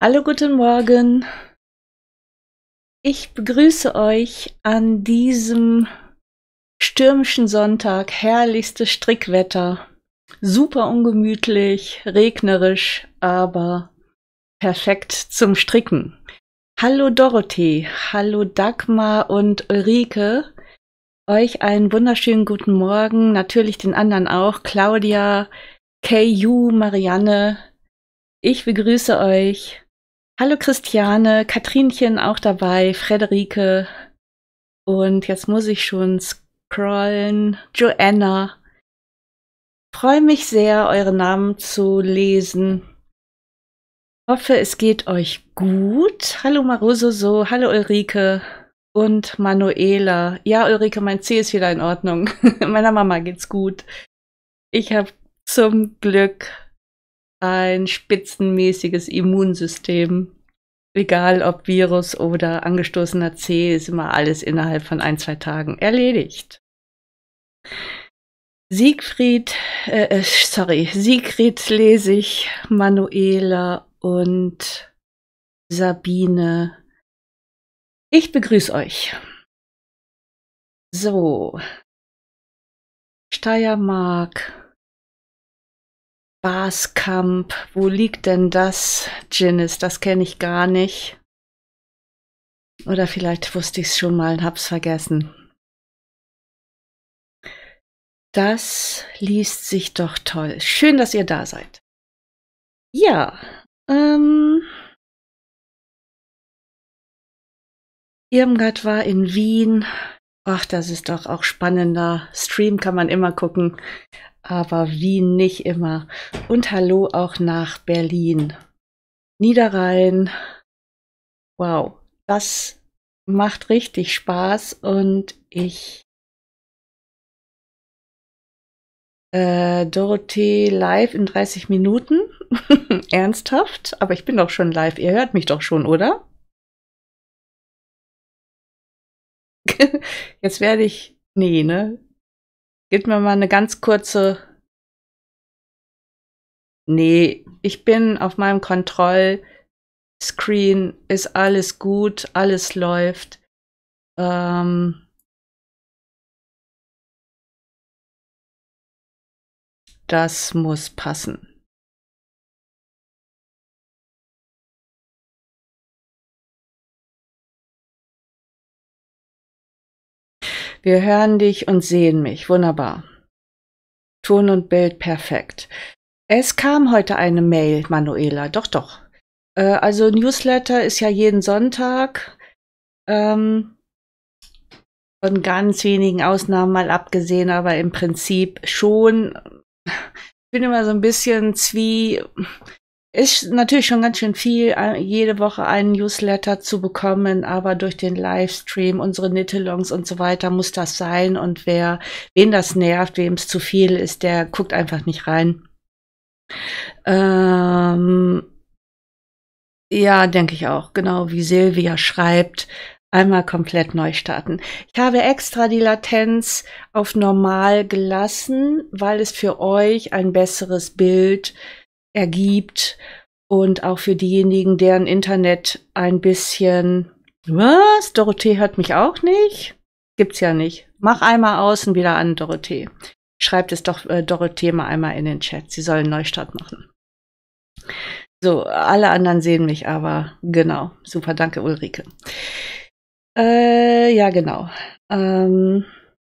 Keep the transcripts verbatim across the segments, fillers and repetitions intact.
Hallo, guten Morgen. Ich begrüße euch an diesem stürmischen Sonntag. Herrlichstes Strickwetter. Super ungemütlich, regnerisch, aber perfekt zum Stricken. Hallo Dorothee, hallo Dagmar und Ulrike. Euch einen wunderschönen guten Morgen. Natürlich den anderen auch. Claudia, K U, Marianne. Ich begrüße euch. Hallo Christiane, Katrinchen auch dabei, Frederike und jetzt muss ich schon scrollen, Joanna. Freue mich sehr, eure Namen zu lesen. Hoffe, es geht euch gut. Hallo Marososo, hallo Ulrike und Manuela. Ja, Ulrike, mein C ist wieder in Ordnung. Meiner Mama geht's gut. Ich habe zum Glück ein spitzenmäßiges Immunsystem. Egal ob Virus oder angestoßener C, ist immer alles innerhalb von ein, zwei Tagen erledigt. Siegfried, äh, sorry, Sigrid lese ich, Manuela und Sabine. Ich begrüße euch. So. Steiermark. Baskamp, wo liegt denn das, Ginnis? Das kenne ich gar nicht. Oder vielleicht wusste ich es schon mal und hab's vergessen. Das liest sich doch toll. Schön, dass ihr da seid. Ja, ähm, Irmgard war in Wien. Ach, das ist doch auch spannender. Stream kann man immer gucken. Aber Wien nicht immer. Und hallo auch nach Berlin. Niederrhein. Wow, das macht richtig Spaß und ich... Äh, Dorothee live in dreißig Minuten? Ernsthaft? Aber ich bin doch schon live. Ihr hört mich doch schon, oder? Jetzt werde ich... Nee, ne? Gebt mir mal eine ganz kurze... Nee, ich bin auf meinem Kontrollscreen, ist alles gut, alles läuft. Ähm, das muss passen. Wir hören dich und sehen mich. Wunderbar. Ton und Bild perfekt. Es kam heute eine Mail, Manuela. Doch, doch. Äh, also Newsletter ist ja jeden Sonntag. Ähm, von ganz wenigen Ausnahmen mal abgesehen, aber im Prinzip schon. Ich bin immer so ein bisschen zwie... Ist natürlich schon ganz schön viel, jede Woche einen Newsletter zu bekommen, aber durch den Livestream, unsere Knit-Alongs und so weiter muss das sein. Und wer, wen das nervt, wem es zu viel ist, der guckt einfach nicht rein. Ähm, ja, denke ich auch. Genau wie Silvia schreibt, einmal komplett neu starten. Ich habe extra die Latenz auf normal gelassen, weil es für euch ein besseres Bild ergibt und auch für diejenigen, deren Internet ein bisschen... Was? Dorothee hört mich auch nicht? Gibt's ja nicht. Mach einmal aus und wieder an, Dorothee. Schreibt es doch äh, Dorothee mal einmal in den Chat. Sie soll einen Neustart machen. So, alle anderen sehen mich aber. Genau. Super, danke Ulrike. Äh, ja, genau. Ähm,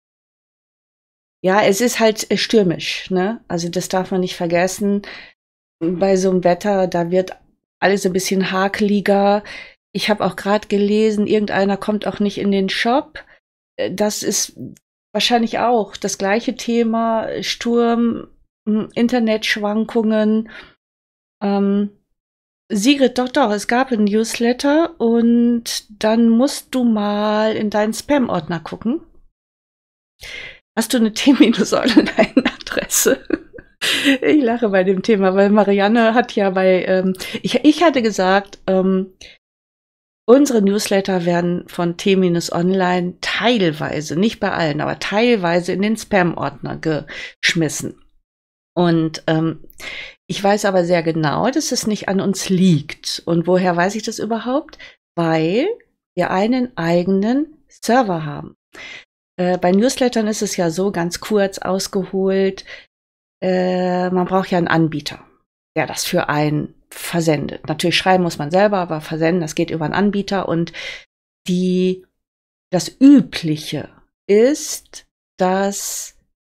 ja, es ist halt stürmisch, ne? Also das darf man nicht vergessen. Bei so einem Wetter, da wird alles ein bisschen hakeliger. Ich habe auch gerade gelesen, irgendeiner kommt auch nicht in den Shop. Das ist wahrscheinlich auch das gleiche Thema. Sturm, Internetschwankungen. Ähm, Sigrid, doch, doch, es gab ein Newsletter und dann musst du mal in deinen Spam-Ordner gucken. Hast du eine T-Online-Adresse? Ich lache bei dem Thema, weil Marianne hat ja bei, ähm, ich, ich hatte gesagt, ähm, unsere Newsletter werden von T-Online teilweise, nicht bei allen, aber teilweise in den Spam-Ordner geschmissen. Und ähm, ich weiß aber sehr genau, dass es nicht an uns liegt. Und woher weiß ich das überhaupt? Weil wir einen eigenen Server haben. Äh, bei Newslettern ist es ja so, ganz kurz ausgeholt, äh, man braucht ja einen Anbieter, der das für einen versendet. Natürlich schreiben muss man selber, aber versenden, das geht über einen Anbieter. Und die, das Übliche ist, dass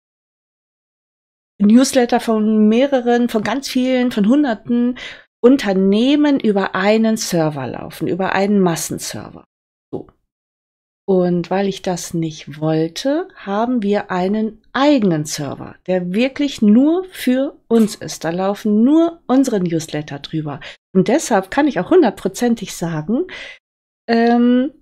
Newsletter von mehreren, von ganz vielen, von hunderten Unternehmen über einen Server laufen, über einen Massenserver. So. Und weil ich das nicht wollte, haben wir einen eigenen Server, der wirklich nur für uns ist. Da laufen nur unsere Newsletter drüber. Und deshalb kann ich auch hundertprozentig sagen, ähm,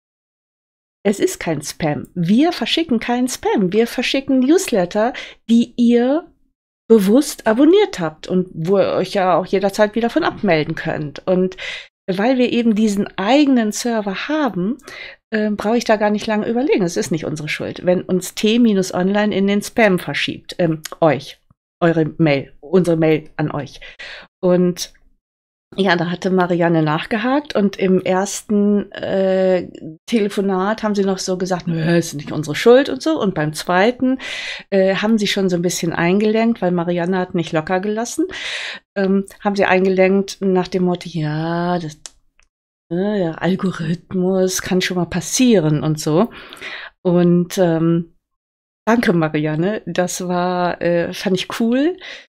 es ist kein Spam. Wir verschicken keinen Spam. Wir verschicken Newsletter, die ihr bewusst abonniert habt und wo ihr euch ja auch jederzeit wieder von abmelden könnt. Und weil wir eben diesen eigenen Server haben, äh, brauche ich da gar nicht lange überlegen. Es ist nicht unsere Schuld, wenn uns T-Online in den Spam verschiebt. Ähm, euch, eure Mail, unsere Mail an euch. Und ja, da hatte Marianne nachgehakt und im ersten äh, Telefonat haben sie noch so gesagt, nö, ist nicht unsere Schuld und so. Und beim zweiten äh, haben sie schon so ein bisschen eingelenkt, weil Marianne hat nicht locker gelassen, ähm, haben sie eingelenkt nach dem Motto, ja, das äh, der Algorithmus kann schon mal passieren und so. Und ähm, danke, Marianne, das war, äh, fand ich cool.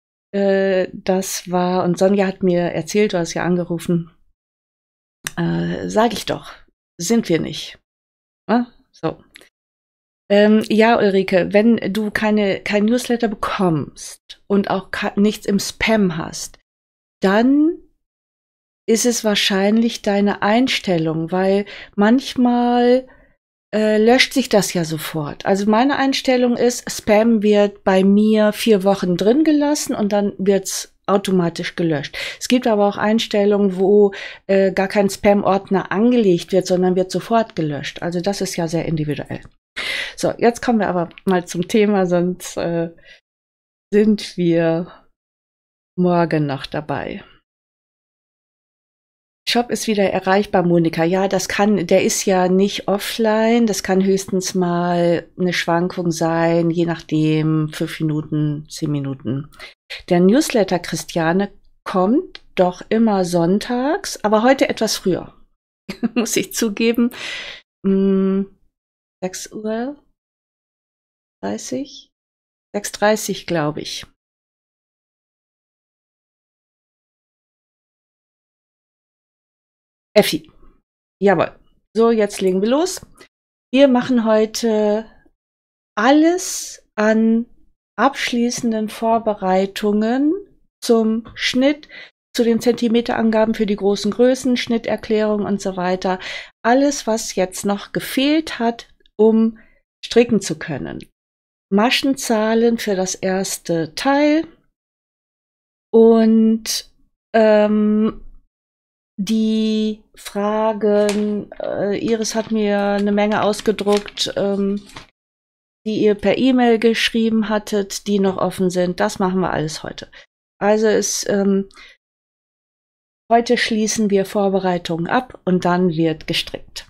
Das war, und Sonja hat mir erzählt, du hast ja angerufen, äh, sag ich doch, sind wir nicht. Ja, so. Ähm, ja, Ulrike, wenn du keine, kein Newsletter bekommst und auch nichts im Spam hast, dann ist es wahrscheinlich deine Einstellung, weil manchmal Äh, löscht sich das ja sofort. Also meine Einstellung ist, Spam wird bei mir vier Wochen drin gelassen und dann wird's automatisch gelöscht. Es gibt aber auch Einstellungen, wo äh, gar kein Spam-Ordner angelegt wird, sondern wird sofort gelöscht. Also das ist ja sehr individuell. So, jetzt kommen wir aber mal zum Thema, sonst äh, sind wir morgen noch dabei. Shop ist wieder erreichbar, Monika. Ja, das kann, der ist ja nicht offline. Das kann höchstens mal eine Schwankung sein, je nachdem, fünf Minuten, zehn Minuten. Der Newsletter, Christiane, kommt doch immer sonntags, aber heute etwas früher. Muss ich zugeben. Hm, sechs Uhr dreißig? sechs Uhr dreißig, glaube ich. Effi. Jawohl. So, jetzt legen wir los. Wir machen heute alles an abschließenden Vorbereitungen zum Schnitt, zu den Zentimeterangaben für die großen Größen, Schnitterklärung und so weiter. Alles, was jetzt noch gefehlt hat, um stricken zu können. Maschenzahlen für das erste Teil und ähm, die Fragen, äh, Iris hat mir eine Menge ausgedruckt, ähm, die ihr per E-Mail geschrieben hattet, die noch offen sind. Das machen wir alles heute. Also ist, ähm, heute schließen wir Vorbereitungen ab und dann wird gestrickt.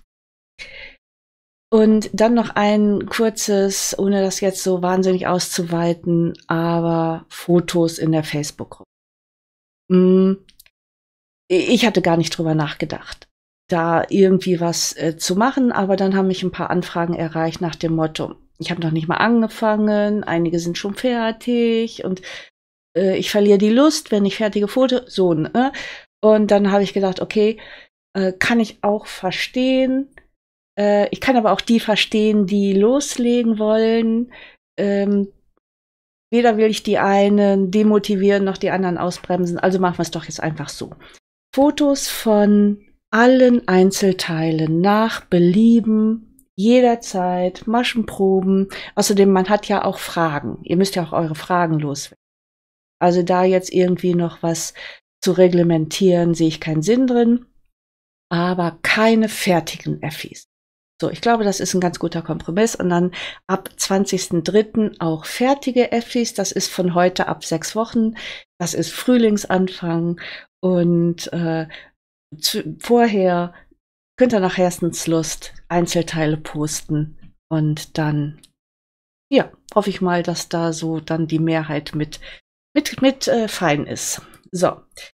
Und dann noch ein kurzes, ohne das jetzt so wahnsinnig auszuweiten, aber Fotos in der Facebook-Gruppe. Mm. Ich hatte gar nicht drüber nachgedacht, da irgendwie was äh, zu machen, aber dann haben mich ein paar Anfragen erreicht nach dem Motto, ich habe noch nicht mal angefangen, einige sind schon fertig und äh, ich verliere die Lust, wenn ich fertige Fotos, so, ne? Und dann habe ich gedacht, okay, äh, kann ich auch verstehen. Äh, ich kann aber auch die verstehen, die loslegen wollen. Ähm, weder will ich die einen demotivieren, noch die anderen ausbremsen, also machen wir es doch jetzt einfach so. Fotos von allen Einzelteilen nach Belieben, jederzeit, Maschenproben. Außerdem, man hat ja auch Fragen. Ihr müsst ja auch eure Fragen loswerden. Also da jetzt irgendwie noch was zu reglementieren, sehe ich keinen Sinn drin. Aber keine fertigen Effis. So, ich glaube, das ist ein ganz guter Kompromiss. Und dann ab zwanzigsten dritten auch fertige Effis. Das ist von heute ab sechs Wochen. Das ist Frühlingsanfang. Und äh, zu, vorher könnt ihr nach Herzenslust Einzelteile posten. Und dann, ja, hoffe ich mal, dass da so dann die Mehrheit mit, mit, mit äh, fein ist. So.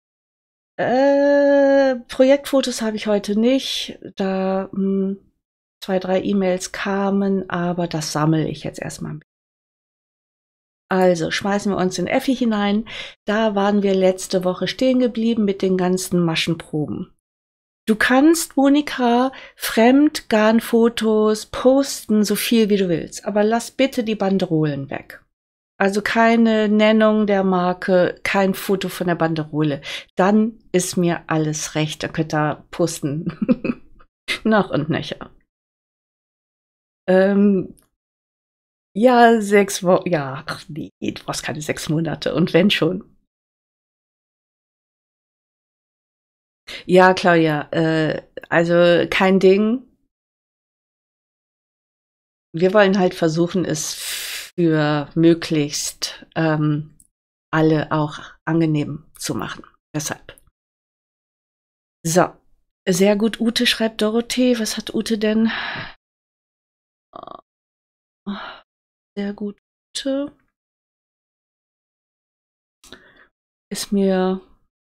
Äh, Projektfotos habe ich heute nicht. Da mh, zwei, drei E-Mails kamen, aber das sammle ich jetzt erstmal. Also schmeißen wir uns in Effi hinein. Da waren wir letzte Woche stehen geblieben mit den ganzen Maschenproben. Du kannst, Monika, Fremdgarnfotos posten, so viel wie du willst, aber lass bitte die Banderolen weg. Also keine Nennung der Marke, kein Foto von der Banderole. Dann ist mir alles recht. Da könnt ihr posten. Nach und nöcher. Ähm, ja, sechs Wochen. Ja, ach nee, du brauchst keine sechs Monate. Und wenn schon. Ja, Claudia, äh, also kein Ding. Wir wollen halt versuchen, es für möglichst ähm, alle auch angenehm zu machen. Deshalb. So. Sehr gut, Ute, schreibt Dorothee. Was hat Ute denn? Sehr gut, Ute. Ist mir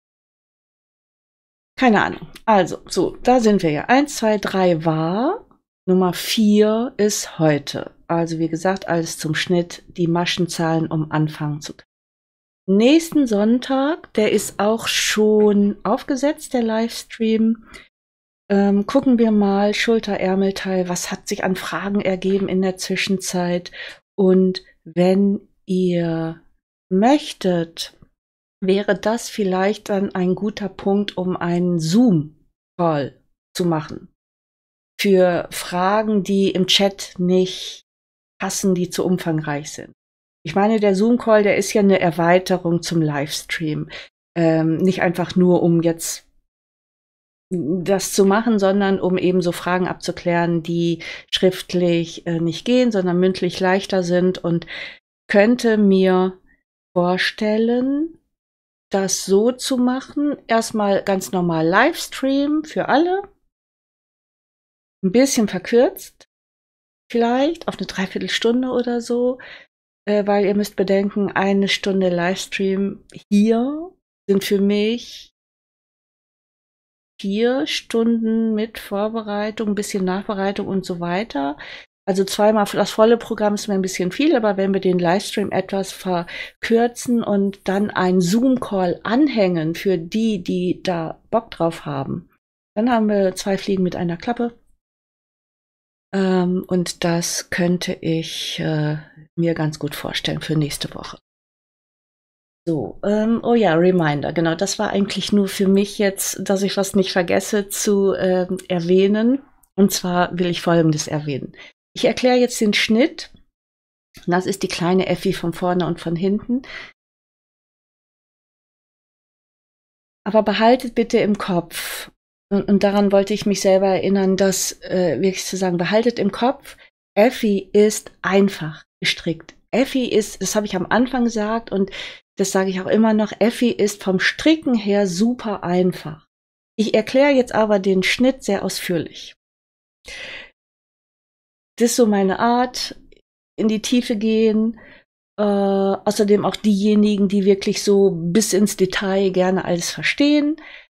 keine Ahnung. Also, so, da sind wir ja. Eins, zwei, drei war. Nummer vier ist heute. Also, wie gesagt, alles zum Schnitt, die Maschenzahlen, um anfangen zu können. Nächsten Sonntag, der ist auch schon aufgesetzt, der Livestream. Ähm, gucken wir mal, Schulter-Ärmelteil, was hat sich an Fragen ergeben in der Zwischenzeit. Und wenn ihr möchtet, wäre das vielleicht dann ein guter Punkt, um einen Zoom-Call zu machen. Für Fragen, die im Chat nicht passen, die zu umfangreich sind. Ich meine, der Zoom-Call, der ist ja eine Erweiterung zum Livestream. Ähm, nicht einfach nur, um jetzt das zu machen, sondern um eben so Fragen abzuklären, die schriftlich äh, nicht gehen, sondern mündlich leichter sind, und könnte mir vorstellen, das so zu machen. Erstmal ganz normal Livestream für alle. Ein bisschen verkürzt. Vielleicht auf eine Dreiviertelstunde oder so. Äh, weil ihr müsst bedenken, eine Stunde Livestream hier sind für mich vier Stunden mit Vorbereitung, ein bisschen Nachbereitung und so weiter. Also zweimal das volle Programm ist mir ein bisschen viel, aber wenn wir den Livestream etwas verkürzen und dann einen Zoom-Call anhängen für die, die da Bock drauf haben, dann haben wir zwei Fliegen mit einer Klappe. Ähm, und das könnte ich äh, mir ganz gut vorstellen für nächste Woche. So, ähm, oh ja, Reminder, genau, das war eigentlich nur für mich jetzt, dass ich was nicht vergesse zu ähm, erwähnen. Und zwar will ich Folgendes erwähnen. Ich erkläre jetzt den Schnitt. Das ist die kleine Effi von vorne und von hinten. Aber behaltet bitte im Kopf, und, und daran wollte ich mich selber erinnern, dass äh, wirklich zu sagen, behaltet im Kopf, Effi ist einfach gestrickt. Effi ist, das habe ich am Anfang gesagt und das sage ich auch immer noch, Effi ist vom Stricken her super einfach. Ich erkläre jetzt aber den Schnitt sehr ausführlich. Das ist so meine Art, in die Tiefe gehen. Äh, außerdem auch diejenigen, die wirklich so bis ins Detail gerne alles verstehen.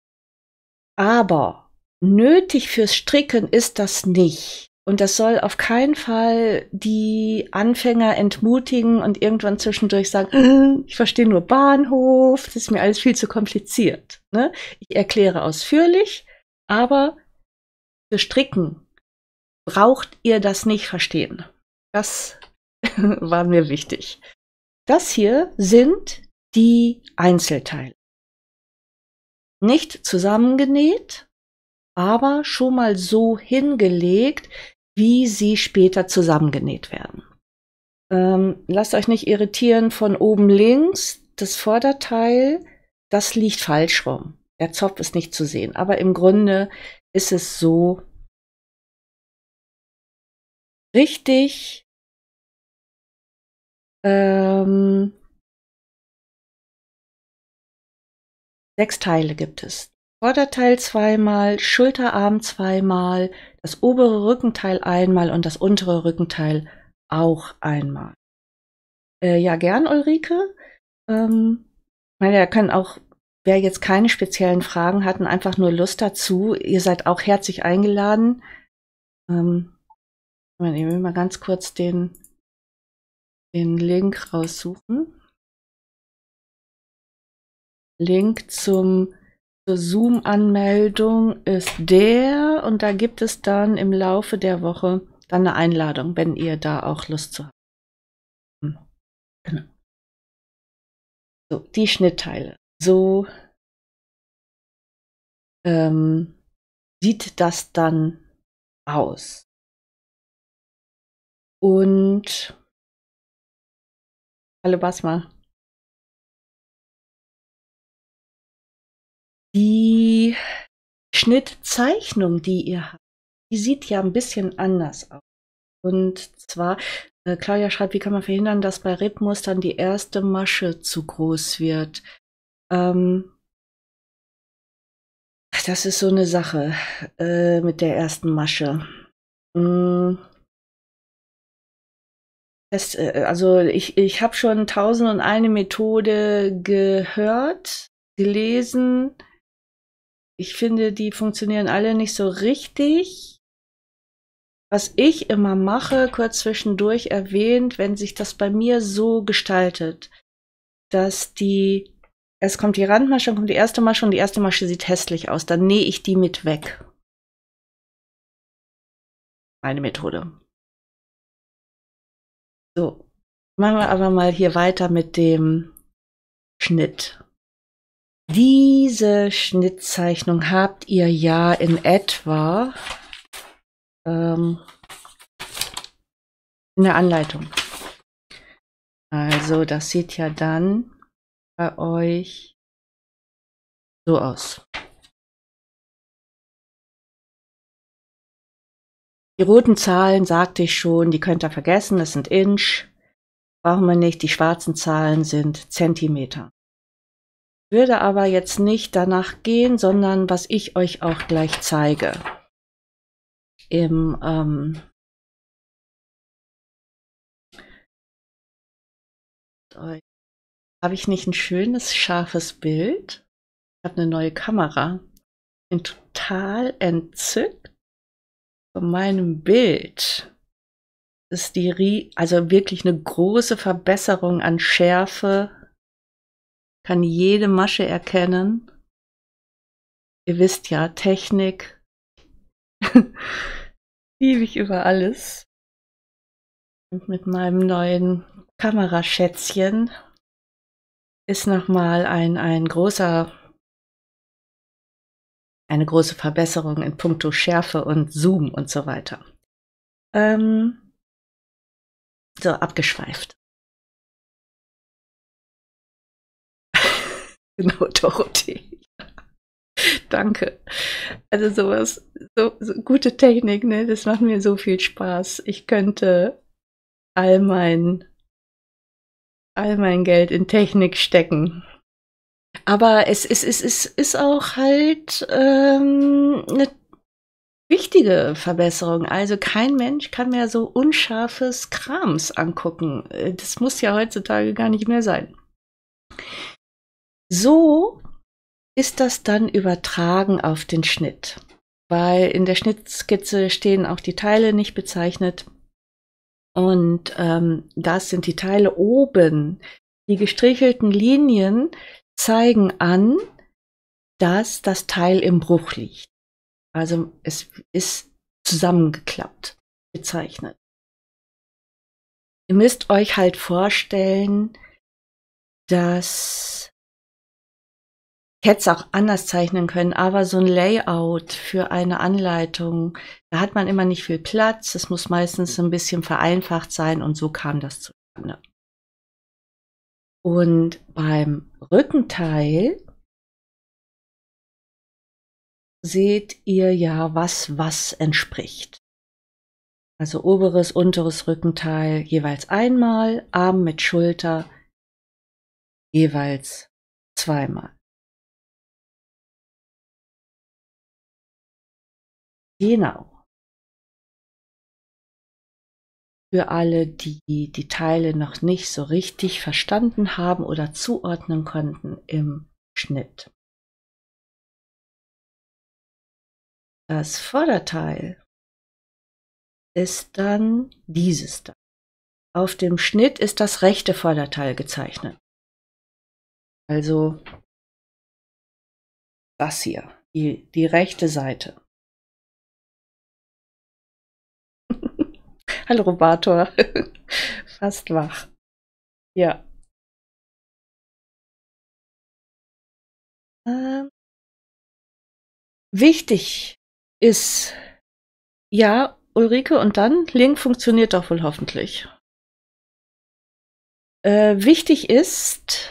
Aber nötig fürs Stricken ist das nicht. Und das soll auf keinen Fall die Anfänger entmutigen und irgendwann zwischendurch sagen, ich verstehe nur Bahnhof, das ist mir alles viel zu kompliziert. Ne? Ich erkläre ausführlich, aber für Stricken braucht ihr das nicht verstehen. Das war mir wichtig. Das hier sind die Einzelteile. Nicht zusammengenäht, aber schon mal so hingelegt, wie sie später zusammengenäht werden. Ähm, lasst euch nicht irritieren von oben links. Das Vorderteil, das liegt falsch rum. Der Zopf ist nicht zu sehen. Aber im Grunde ist es so, richtig ähm, sechs Teile gibt es. Vorderteil zweimal, Schulterarm zweimal, das obere Rückenteil einmal und das untere Rückenteil auch einmal. Äh, ja, gern, Ulrike. Ähm, ich meine, er kann auch, wer jetzt keine speziellen Fragen hat und einfach nur Lust dazu, ihr seid auch herzlich eingeladen. Ähm, ich will mal ganz kurz den, den Link raussuchen. Link zum, zur Zoom-Anmeldung ist der und da gibt es dann im Laufe der Woche dann eine Einladung, wenn ihr da auch Lust zu habt. Genau. So, die Schnittteile. So ähm, sieht das dann aus. Und hallo Basma. Die Schnittzeichnung, die ihr habt, die sieht ja ein bisschen anders aus. Und zwar, äh, Claudia schreibt, wie kann man verhindern, dass bei Rippmustern die erste Masche zu groß wird? Ähm, das ist so eine Sache äh, mit der ersten Masche. Mm, das, äh, also ich, ich habe schon tausend und eine Methode gehört, gelesen. Ich finde, die funktionieren alle nicht so richtig. Was ich immer mache, kurz zwischendurch erwähnt, wenn sich das bei mir so gestaltet, dass die, erst kommt die Randmasche, dann kommt die erste Masche und die erste Masche sieht hässlich aus, dann nähe ich die mit weg. Meine Methode. So, machen wir aber mal hier weiter mit dem Schnitt. Diese Schnittzeichnung habt ihr ja in etwa ähm, in der Anleitung. Also das sieht ja dann bei euch so aus. Die roten Zahlen sagte ich schon, die könnt ihr vergessen, das sind Inch. Brauchen wir nicht, die schwarzen Zahlen sind Zentimeter. Ich würde aber jetzt nicht danach gehen, sondern was ich euch auch gleich zeige. Im ähm, habe ich nicht ein schönes, scharfes Bild? Ich habe eine neue Kamera. Bin total entzückt von meinem Bild. Das ist die, also wirklich eine große Verbesserung an Schärfe. Kann jede Masche erkennen. Ihr wisst ja, Technik liebe ich über alles. Und mit meinem neuen Kameraschätzchen ist nochmal ein, ein großer, eine große Verbesserung in puncto Schärfe und Zoom und so weiter. Ähm, so, abgeschweift. Genau, Dorothee. Danke. Also sowas, so, so gute Technik, ne? Das macht mir so viel Spaß. Ich könnte all mein, all mein Geld in Technik stecken. Aber es, es, es, es ist auch halt ähm, eine wichtige Verbesserung. Also kein Mensch kann mehr so unscharfes Krams angucken. Das muss ja heutzutage gar nicht mehr sein. So ist das dann übertragen auf den Schnitt. Weil in der Schnittskizze stehen auch die Teile nicht bezeichnet. Und ähm, das sind die Teile oben. Die gestrichelten Linien zeigen an, dass das Teil im Bruch liegt. Also es ist zusammengeklappt, gezeichnet. Ihr müsst euch halt vorstellen, dass ich hätte es auch anders zeichnen können, aber so ein Layout für eine Anleitung, da hat man immer nicht viel Platz. Es muss meistens ein bisschen vereinfacht sein und so kam das zustande. Und beim Rückenteil seht ihr ja, was was entspricht. Also oberes, unteres Rückenteil jeweils einmal, Arm mit Schulter jeweils zweimal. Genau. Für alle, die die Teile noch nicht so richtig verstanden haben oder zuordnen konnten im Schnitt. Das Vorderteil ist dann dieses da. Auf dem Schnitt ist das rechte Vorderteil gezeichnet. Also das hier, die, die rechte Seite. Hallo Robator, fast wach. Ja. Ähm, wichtig ist, ja, Ulrike, und dann, Link funktioniert doch wohl hoffentlich. Äh, wichtig ist,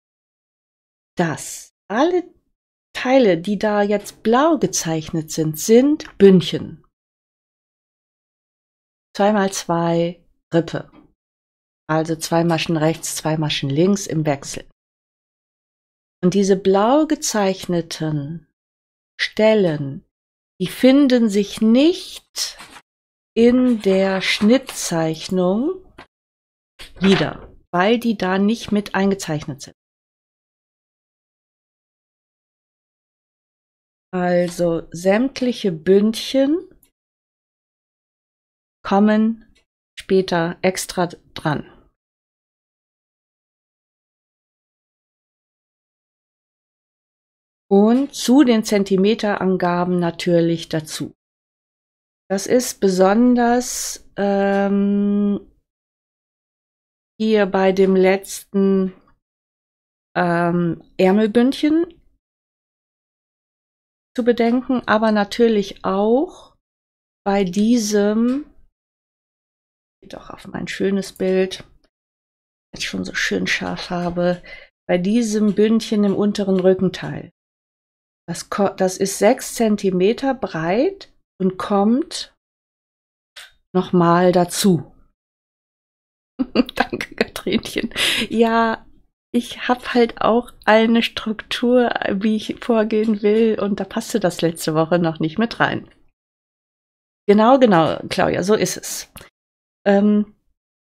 dass alle Teile, die da jetzt blau gezeichnet sind, sind Bündchen. zwei mal zwei Rippe. Also zwei Maschen rechts, zwei Maschen links im Wechsel. Und diese blau gezeichneten Stellen, die finden sich nicht in der Schnittzeichnung wieder, weil die da nicht mit eingezeichnet sind. Also sämtliche Bündchen kommen später extra dran. Und zu den Zentimeterangaben natürlich dazu. Das ist besonders ähm, hier bei dem letzten ähm, Ärmelbündchen zu bedenken, aber natürlich auch bei diesem, doch auf mein schönes Bild, jetzt schon so schön scharf habe, bei diesem Bündchen im unteren Rückenteil. Das, das ist sechs Zentimeter breit und kommt nochmal dazu. Danke, Katrinchen. Ja, ich habe halt auch eine Struktur, wie ich vorgehen will, und da passte das letzte Woche noch nicht mit rein. Genau, genau, Claudia, so ist es. Ähm,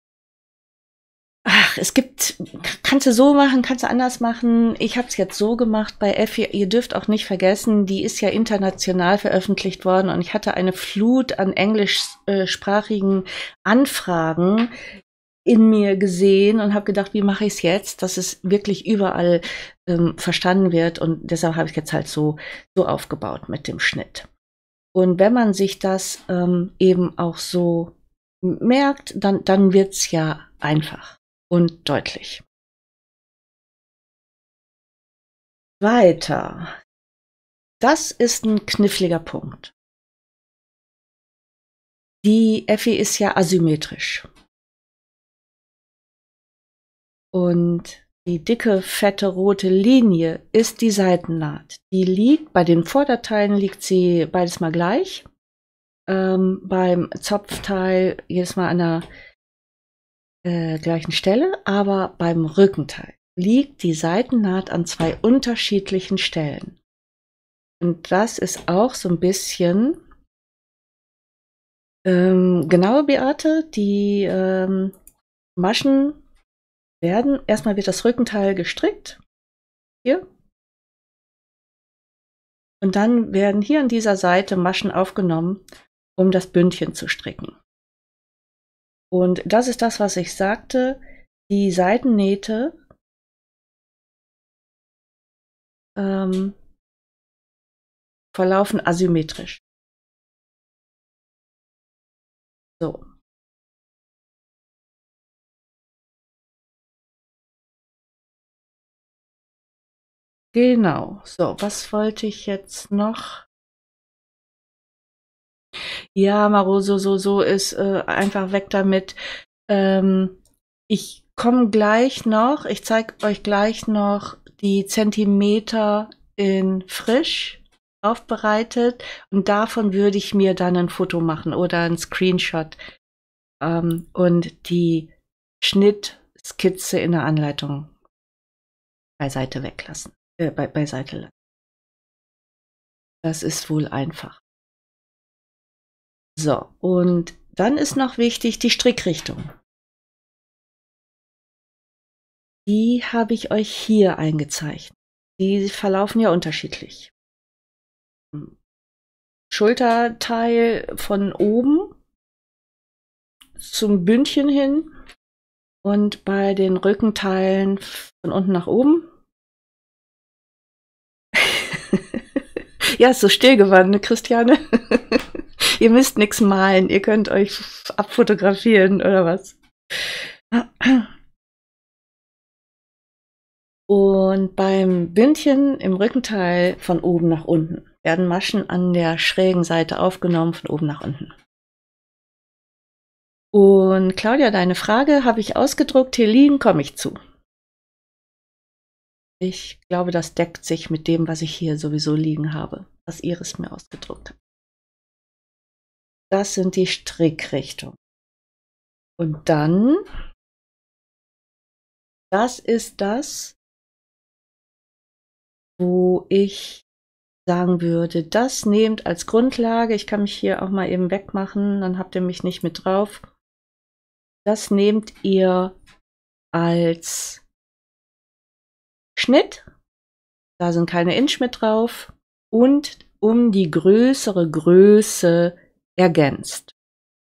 ach, es gibt, kannst du so machen, kannst du anders machen. Ich habe es jetzt so gemacht bei Effi. Ihr dürft auch nicht vergessen, die ist ja international veröffentlicht worden und ich hatte eine Flut an englischsprachigen Anfragen in mir gesehen und habe gedacht, wie mache ich es jetzt, dass es wirklich überall ähm, verstanden wird, und deshalb habe ich jetzt halt so, so aufgebaut mit dem Schnitt. Und wenn man sich das ähm, eben auch so merkt, dann, dann wird es ja einfach und deutlich. Weiter. Das ist ein kniffliger Punkt. Die Effi ist ja asymmetrisch. Und die dicke, fette, rote Linie ist die Seitennaht. Die liegt, bei den Vorderteilen liegt sie beides mal gleich. Ähm, beim Zopfteil jedes Mal an der äh, gleichen Stelle, aber beim Rückenteil liegt die Seitennaht an zwei unterschiedlichen Stellen. Und das ist auch so ein bisschen ähm, genau, Beate, die ähm, Maschen werden, erstmal wird das Rückenteil gestrickt, hier. Und dann werden hier an dieser Seite Maschen aufgenommen, um das Bündchen zu stricken. Und das ist das, was ich sagte, die Seitennähte ähm, verlaufen asymmetrisch. So. Genau. So, was wollte ich jetzt noch? Ja, Maro, so, so, so ist äh, einfach weg damit. Ähm, ich komme gleich noch, ich zeige euch gleich noch die Zentimeter in frisch aufbereitet und davon würde ich mir dann ein Foto machen oder ein Screenshot ähm, und die Schnittskizze in der Anleitung beiseite weglassen, äh, be beiseite lassen. Das ist wohl einfach. So, und dann ist noch wichtig die Strickrichtung. Die habe ich euch hier eingezeichnet. Die verlaufen ja unterschiedlich. Schulterteil von oben zum Bündchen hin und bei den Rückenteilen von unten nach oben. Ja, ist so still geworden, ne, Christiane? Ihr müsst nichts malen, ihr könnt euch abfotografieren oder was. Und beim Bündchen im Rückenteil von oben nach unten werden Maschen an der schrägen Seite aufgenommen, von oben nach unten. Und Claudia, deine Frage habe ich ausgedruckt, hier liegen, komme ich zu. Ich glaube, das deckt sich mit dem, was ich hier sowieso liegen habe, was Iris mir ausgedruckt hat. Das sind die Strickrichtungen. Und dann, das ist das, wo ich sagen würde, das nehmt als Grundlage, ich kann mich hier auch mal eben wegmachen, dann habt ihr mich nicht mit drauf. Das nehmt ihr als Schnitt, da sind keine Inch mit drauf und um die größere Größe ergänzt.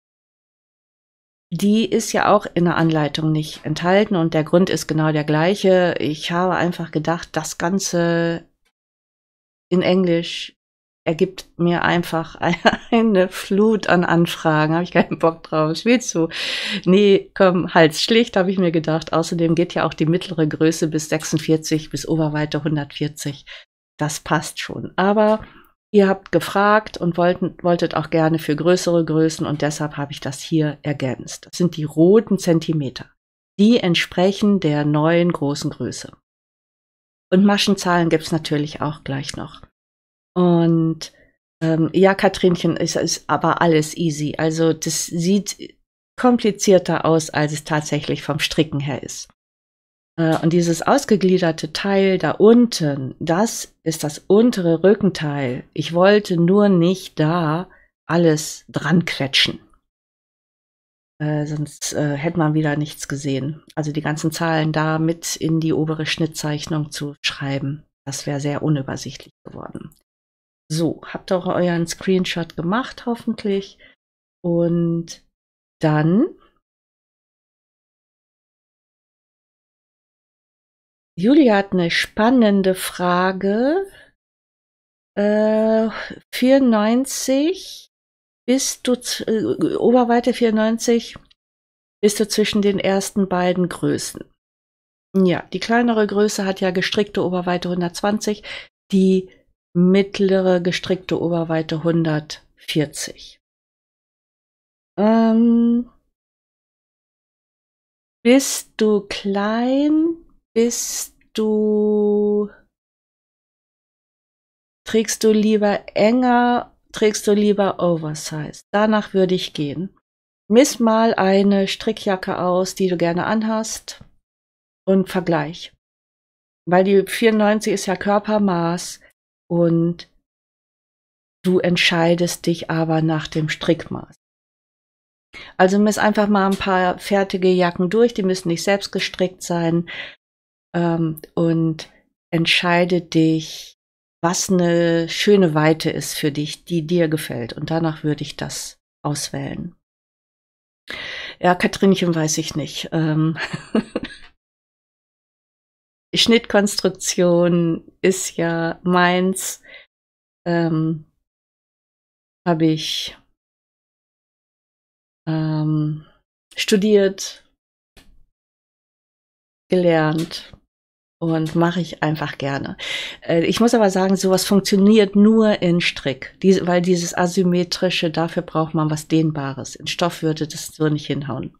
Die ist ja auch in der Anleitung nicht enthalten und der Grund ist genau der gleiche. Ich habe einfach gedacht, das Ganze in Englisch ergibt mir einfach eine Flut an Anfragen. Habe ich keinen Bock drauf. Willst du? Nee, komm, Hals schlicht, habe ich mir gedacht. Außerdem geht ja auch die mittlere Größe bis sechsundvierzig, bis Oberweite hundertvierzig. Das passt schon. Aber ihr habt gefragt und wollten, wolltet auch gerne für größere Größen und deshalb habe ich das hier ergänzt. Das sind die roten Zentimeter. Die entsprechen der neuen großen Größe. Und Maschenzahlen gibt es natürlich auch gleich noch. Und ähm, ja, Katrinchen, ist, ist aber alles easy. Also das sieht komplizierter aus, als es tatsächlich vom Stricken her ist. Äh, und dieses ausgegliederte Teil da unten, das ist das untere Rückenteil. Ich wollte nur nicht da alles dran quetschen. Äh, sonst äh, hätte man wieder nichts gesehen. Also die ganzen Zahlen da mit in die obere Schnittzeichnung zu schreiben, das wäre sehr unübersichtlich geworden. So, habt ihr euren Screenshot gemacht, hoffentlich. Und dann Julia hat eine spannende Frage. Äh, vierundneunzig, bist du, äh, Oberweite vierundneunzig, bist du zwischen den ersten beiden Größen. Ja, die kleinere Größe hat ja gestrickte Oberweite hundertzwanzig, die mittlere gestrickte Oberweite hundertvierzig. Ähm, bist du klein? Bist du, trägst du lieber enger? Trägst du lieber Oversize? Danach würde ich gehen. Miss mal eine Strickjacke aus, die du gerne anhast und vergleich. Weil die vierundneunzig ist ja Körpermaß und du entscheidest dich aber nach dem Strickmaß. Also miss einfach mal ein paar fertige Jacken durch, die müssen nicht selbst gestrickt sein, ähm, und entscheide dich, was eine schöne Weite ist für dich, die dir gefällt. Und danach würde ich das auswählen. Ja, Katrinchen weiß ich nicht. Ähm Schnittkonstruktion ist ja meins. Ähm, habe ich ähm, studiert, gelernt und mache ich einfach gerne. Äh, ich muss aber sagen, sowas funktioniert nur in Strick, Diese, weil dieses Asymmetrische, dafür braucht man was Dehnbares. In Stoff würde das so nicht hinhauen.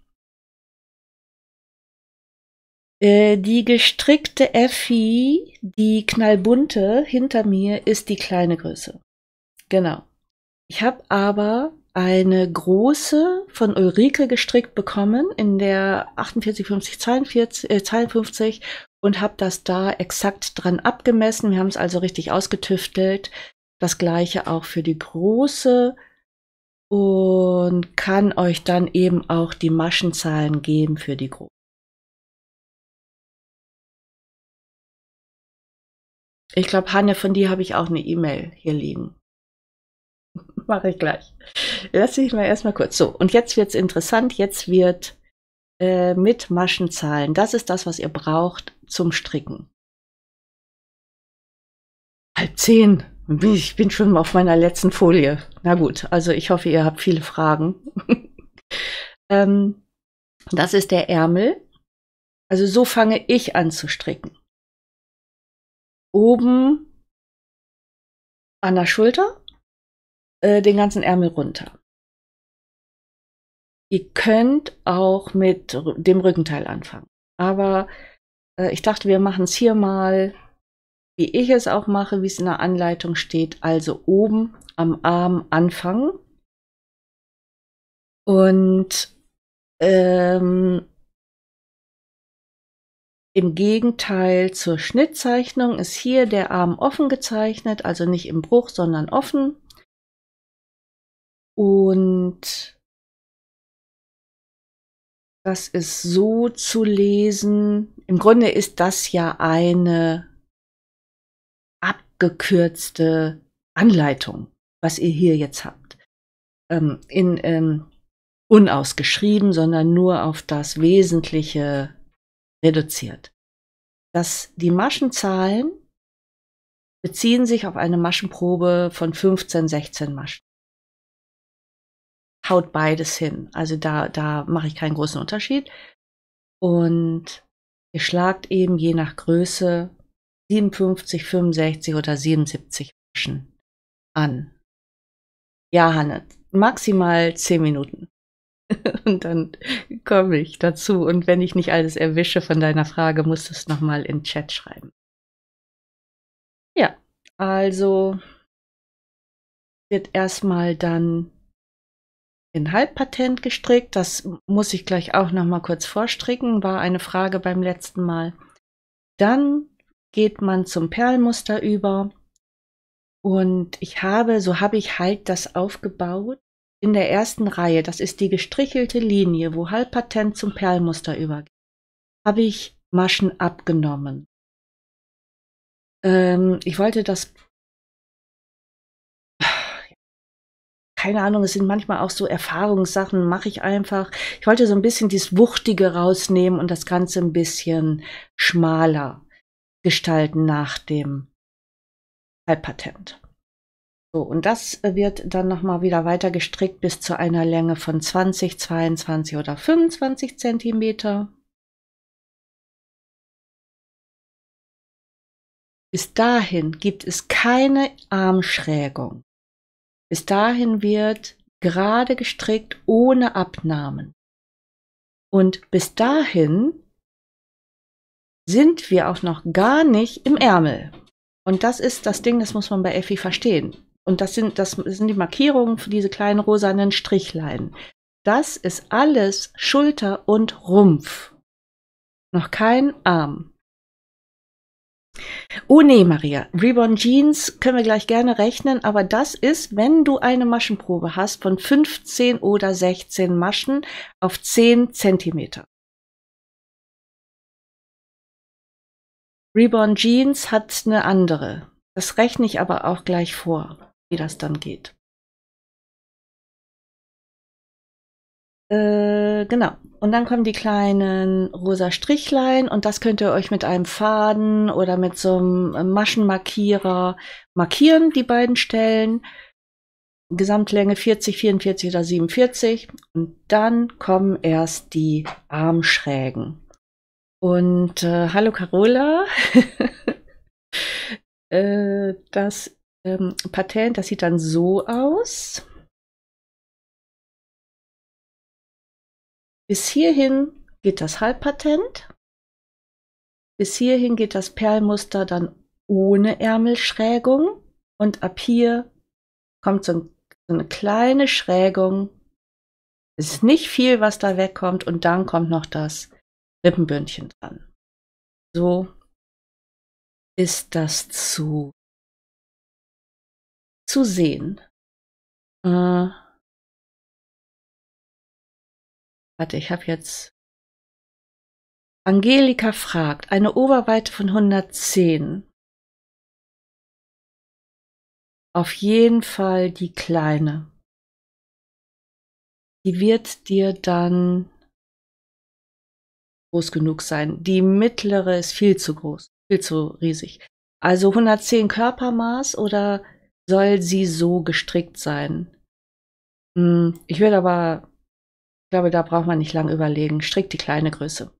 Äh, die gestrickte Effi, die knallbunte hinter mir, ist die kleine Größe. Genau. Ich habe aber eine große von Ulrike gestrickt bekommen in der achtundvierzig fünfzig zweiundfünfzig und habe das da exakt dran abgemessen. Wir haben es also richtig ausgetüftelt. Das gleiche auch für die große und kann euch dann eben auch die Maschenzahlen geben für die große. Ich glaube, Hanne, von dir habe ich auch eine E-Mail hier liegen. Mache ich gleich. Lass mich mal erstmal kurz. So, und jetzt wird's interessant. Jetzt wird äh, mit Maschenzahlen. Das ist das, was ihr braucht zum Stricken. Halb zehn. Ich bin schon auf meiner letzten Folie. Na gut, also ich hoffe, ihr habt viele Fragen. ähm, das ist der Ärmel. Also so fange ich an zu stricken. Oben an der Schulter äh, den ganzen Ärmel runter. Ihr könnt auch mit dem Rückenteil anfangen. Aber äh, ich dachte, wir machen es hier mal, wie ich es auch mache, wie es in der Anleitung steht. Also oben am Arm anfangen. Und ähm, im Gegenteil zur Schnittzeichnung ist hier der Arm offen gezeichnet, also nicht im Bruch, sondern offen. Und das ist so zu lesen. Im Grunde ist das ja eine abgekürzte Anleitung, was ihr hier jetzt habt. Ähm, in, ähm, unausgeschrieben, sondern nur auf das Wesentliche reduziert. Das, die Maschenzahlen beziehen sich auf eine Maschenprobe von fünfzehn, sechzehn Maschen. Haut beides hin. Also da, da mache ich keinen großen Unterschied. Und ihr schlagt eben je nach Größe siebenundfünfzig, fünfundsechzig oder siebenundsiebzig Maschen an. Ja, Hanne, maximal zehn Minuten. Und dann komme ich dazu. Und wenn ich nicht alles erwische von deiner Frage, musst du es nochmal in den Chat schreiben. Ja, also wird erstmal dann in Halbpatent gestrickt. Das muss ich gleich auch noch mal kurz vorstricken. War eine Frage beim letzten Mal. Dann geht man zum Perlmuster über. Und ich habe, so habe ich halt das aufgebaut. In der ersten Reihe, das ist die gestrichelte Linie, wo Halbpatent zum Perlmuster übergeht, habe ich Maschen abgenommen. Ähm, ich wollte das, keine Ahnung, es sind manchmal auch so Erfahrungssachen, mache ich einfach. Ich wollte so ein bisschen dieses Wuchtige rausnehmen und das Ganze ein bisschen schmaler gestalten nach dem Halbpatent. So, und das wird dann nochmal wieder weiter gestrickt bis zu einer Länge von zwanzig, zweiundzwanzig oder fünfundzwanzig Zentimeter. Bis dahin gibt es keine Armschrägung. Bis dahin wird gerade gestrickt ohne Abnahmen. Und bis dahin sind wir auch noch gar nicht im Ärmel. Und das ist das Ding, das muss man bei Effi verstehen. Und das sind, das sind die Markierungen für diese kleinen rosanen Strichlein. Das ist alles Schulter und Rumpf. Noch kein Arm. Oh nee, Maria, Reborn Jeans können wir gleich gerne rechnen, aber das ist, wenn du eine Maschenprobe hast von fünfzehn oder sechzehn Maschen auf zehn Zentimeter. Reborn Jeans hat eine andere. Das rechne ich aber auch gleich vor, wie das dann geht. Äh, genau. Und dann kommen die kleinen rosa Strichlein und das könnt ihr euch mit einem Faden oder mit so einem Maschenmarkierer markieren, die beiden Stellen. Gesamtlänge vierzig, vierundvierzig oder siebenundvierzig. Und dann kommen erst die Armschrägen. Und äh, hallo Carola. äh, das ähm, Patent, das sieht dann so aus. Bis hierhin geht das Halbpatent. Bis hierhin geht das Perlmuster dann ohne Ärmelschrägung. Und ab hier kommt so, ein, so eine kleine Schrägung. Es ist nicht viel, was da wegkommt und dann kommt noch das Rippenbündchen dran. So ist das zu, zu sehen. Äh, warte, ich habe jetzt... Angelika fragt, eine Oberweite von hundertzehn. Auf jeden Fall die kleine. Die wird dir dann groß genug sein. Die mittlere ist viel zu groß, viel zu riesig. Also hundertzehn Körpermaß oder soll sie so gestrickt sein? Hm, ich würde aber, ich glaube, da braucht man nicht lange überlegen. Strick die kleine Größe.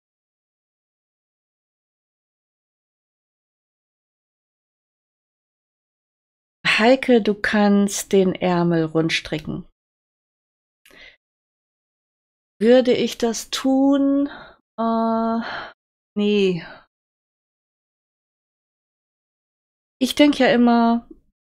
Heike, du kannst den Ärmel rund stricken. Würde ich das tun? Äh, nee. Ich denke ja immer,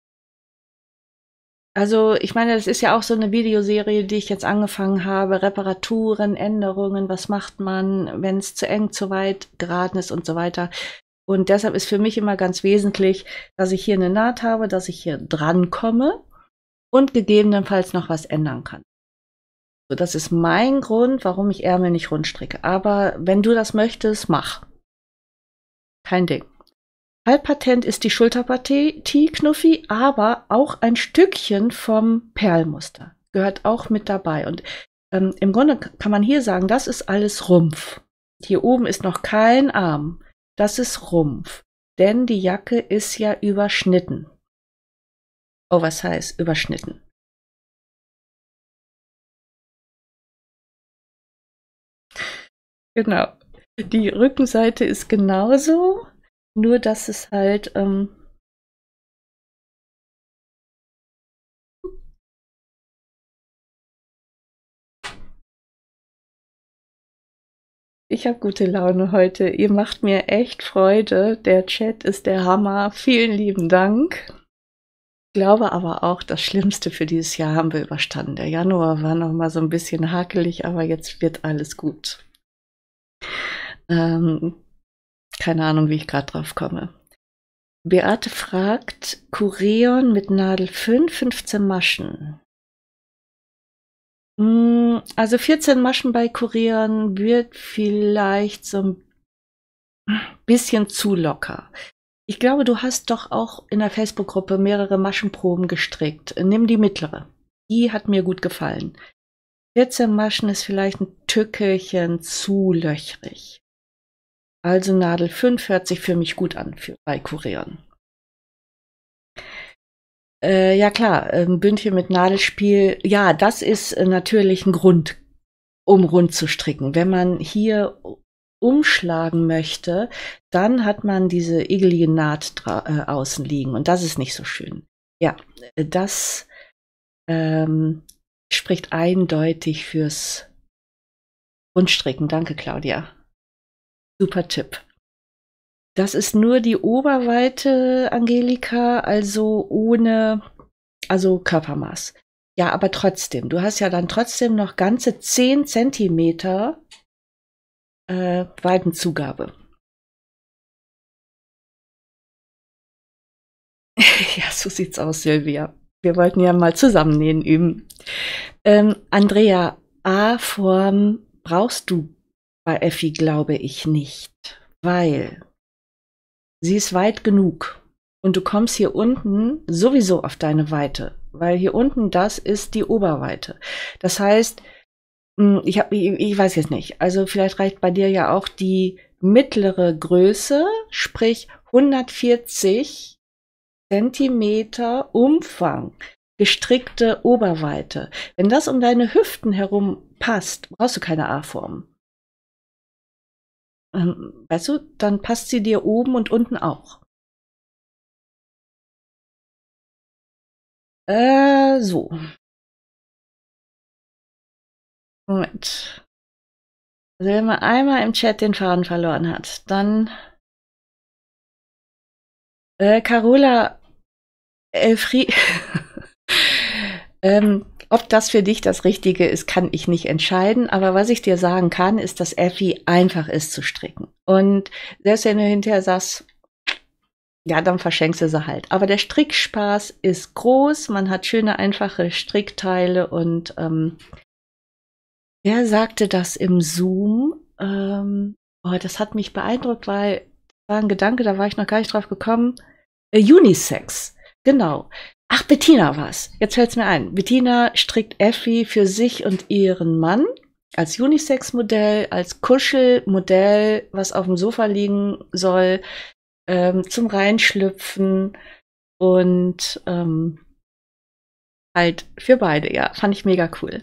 also ich meine, das ist ja auch so eine Videoserie, die ich jetzt angefangen habe. Reparaturen, Änderungen, was macht man, wenn es zu eng, zu weit geraten ist und so weiter. Und deshalb ist für mich immer ganz wesentlich, dass ich hier eine Naht habe, dass ich hier dran komme und gegebenenfalls noch was ändern kann. So, das ist mein Grund, warum ich Ärmel nicht rund stricke. Aber wenn du das möchtest, mach. Kein Ding. Halbpatent ist die Schulterpartie, Knuffi, aber auch ein Stückchen vom Perlmuster. Gehört auch mit dabei. Und ähm, im Grunde kann man hier sagen, das ist alles Rumpf. Hier oben ist noch kein Arm. Das ist Rumpf. Denn die Jacke ist ja überschnitten. Oh, was heißt überschnitten? Genau. Die Rückenseite ist genauso, nur dass es halt ähm, ich habe gute Laune heute. Ihr macht mir echt Freude. Der Chat ist der Hammer. Vielen lieben Dank. Ich glaube aber auch, das Schlimmste für dieses Jahr haben wir überstanden. Der Januar war noch mal so ein bisschen hakelig, aber jetzt wird alles gut. Ähm, keine Ahnung, wie ich gerade drauf komme. Beate fragt, Kureon mit Nadel fünf, fünfzehn Maschen. Also vierzehn Maschen bei Kureon wird vielleicht so ein bisschen zu locker. Ich glaube, du hast doch auch in der Facebook-Gruppe mehrere Maschenproben gestrickt. Nimm die mittlere. Die hat mir gut gefallen. vierzehn Maschen ist vielleicht ein Tückelchen zu löchrig. Also Nadel fünf hört sich für mich gut an für, bei Kureon. Äh, ja klar, ein Bündchen mit Nadelspiel, ja, das ist äh, natürlich ein Grund, um rund zu stricken. Wenn man hier umschlagen möchte, dann hat man diese igelige Naht äh, außen liegen und das ist nicht so schön. Ja, das ähm, spricht eindeutig fürs Rundstricken. Danke, Claudia. Super Tipp. Das ist nur die Oberweite, Angelika, also ohne, also Körpermaß. Ja, aber trotzdem, du hast ja dann trotzdem noch ganze zehn Zentimeter äh, Weitenzugabe. Ja, so sieht's aus, Silvia. Wir wollten ja mal zusammennähen üben. Ähm, Andrea, A-Form brauchst du bei Effi, glaube ich, nicht, weil sie ist weit genug. Und du kommst hier unten sowieso auf deine Weite, weil hier unten das ist die Oberweite. Das heißt, ich, hab, ich, ich weiß jetzt nicht, also vielleicht reicht bei dir ja auch die mittlere Größe, sprich hundertvierzig Zentimeter Umfang, gestrickte Oberweite. Wenn das um deine Hüften herum passt, brauchst du keine A-Form. Ähm, weißt du, dann passt sie dir oben und unten auch. Äh, so. Moment. Also wenn man einmal im Chat den Faden verloren hat, dann äh, Carola Elfri Ähm, ob das für dich das Richtige ist, kann ich nicht entscheiden. Aber was ich dir sagen kann, ist, dass Effi einfach ist zu stricken. Und selbst wenn du hinterher sagst, ja, dann verschenkst du sie halt. Aber der Strickspaß ist groß. Man hat schöne, einfache Strickteile. Und ähm, wer sagte das im Zoom? Ähm, oh, das hat mich beeindruckt, weil das war ein Gedanke, da war ich noch gar nicht drauf gekommen. Äh, Unisex, genau. Ach, Bettina war's. Jetzt fällt's mir ein. Bettina strickt Effi für sich und ihren Mann als Unisex-Modell, als Kuschelmodell, was auf dem Sofa liegen soll, ähm, zum Reinschlüpfen und ähm, halt für beide. Ja, fand ich mega cool.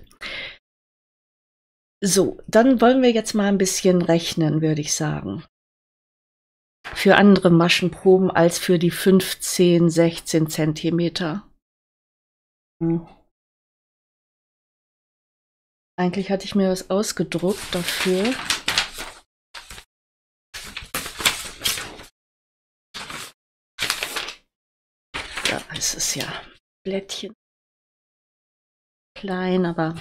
So, dann wollen wir jetzt mal ein bisschen rechnen, würde ich sagen. Für andere Maschenproben als für die fünfzehn, sechzehn Zentimeter. Hm. Eigentlich hatte ich mir was ausgedruckt dafür. Da ist es ja. Blättchen. Klein, aber.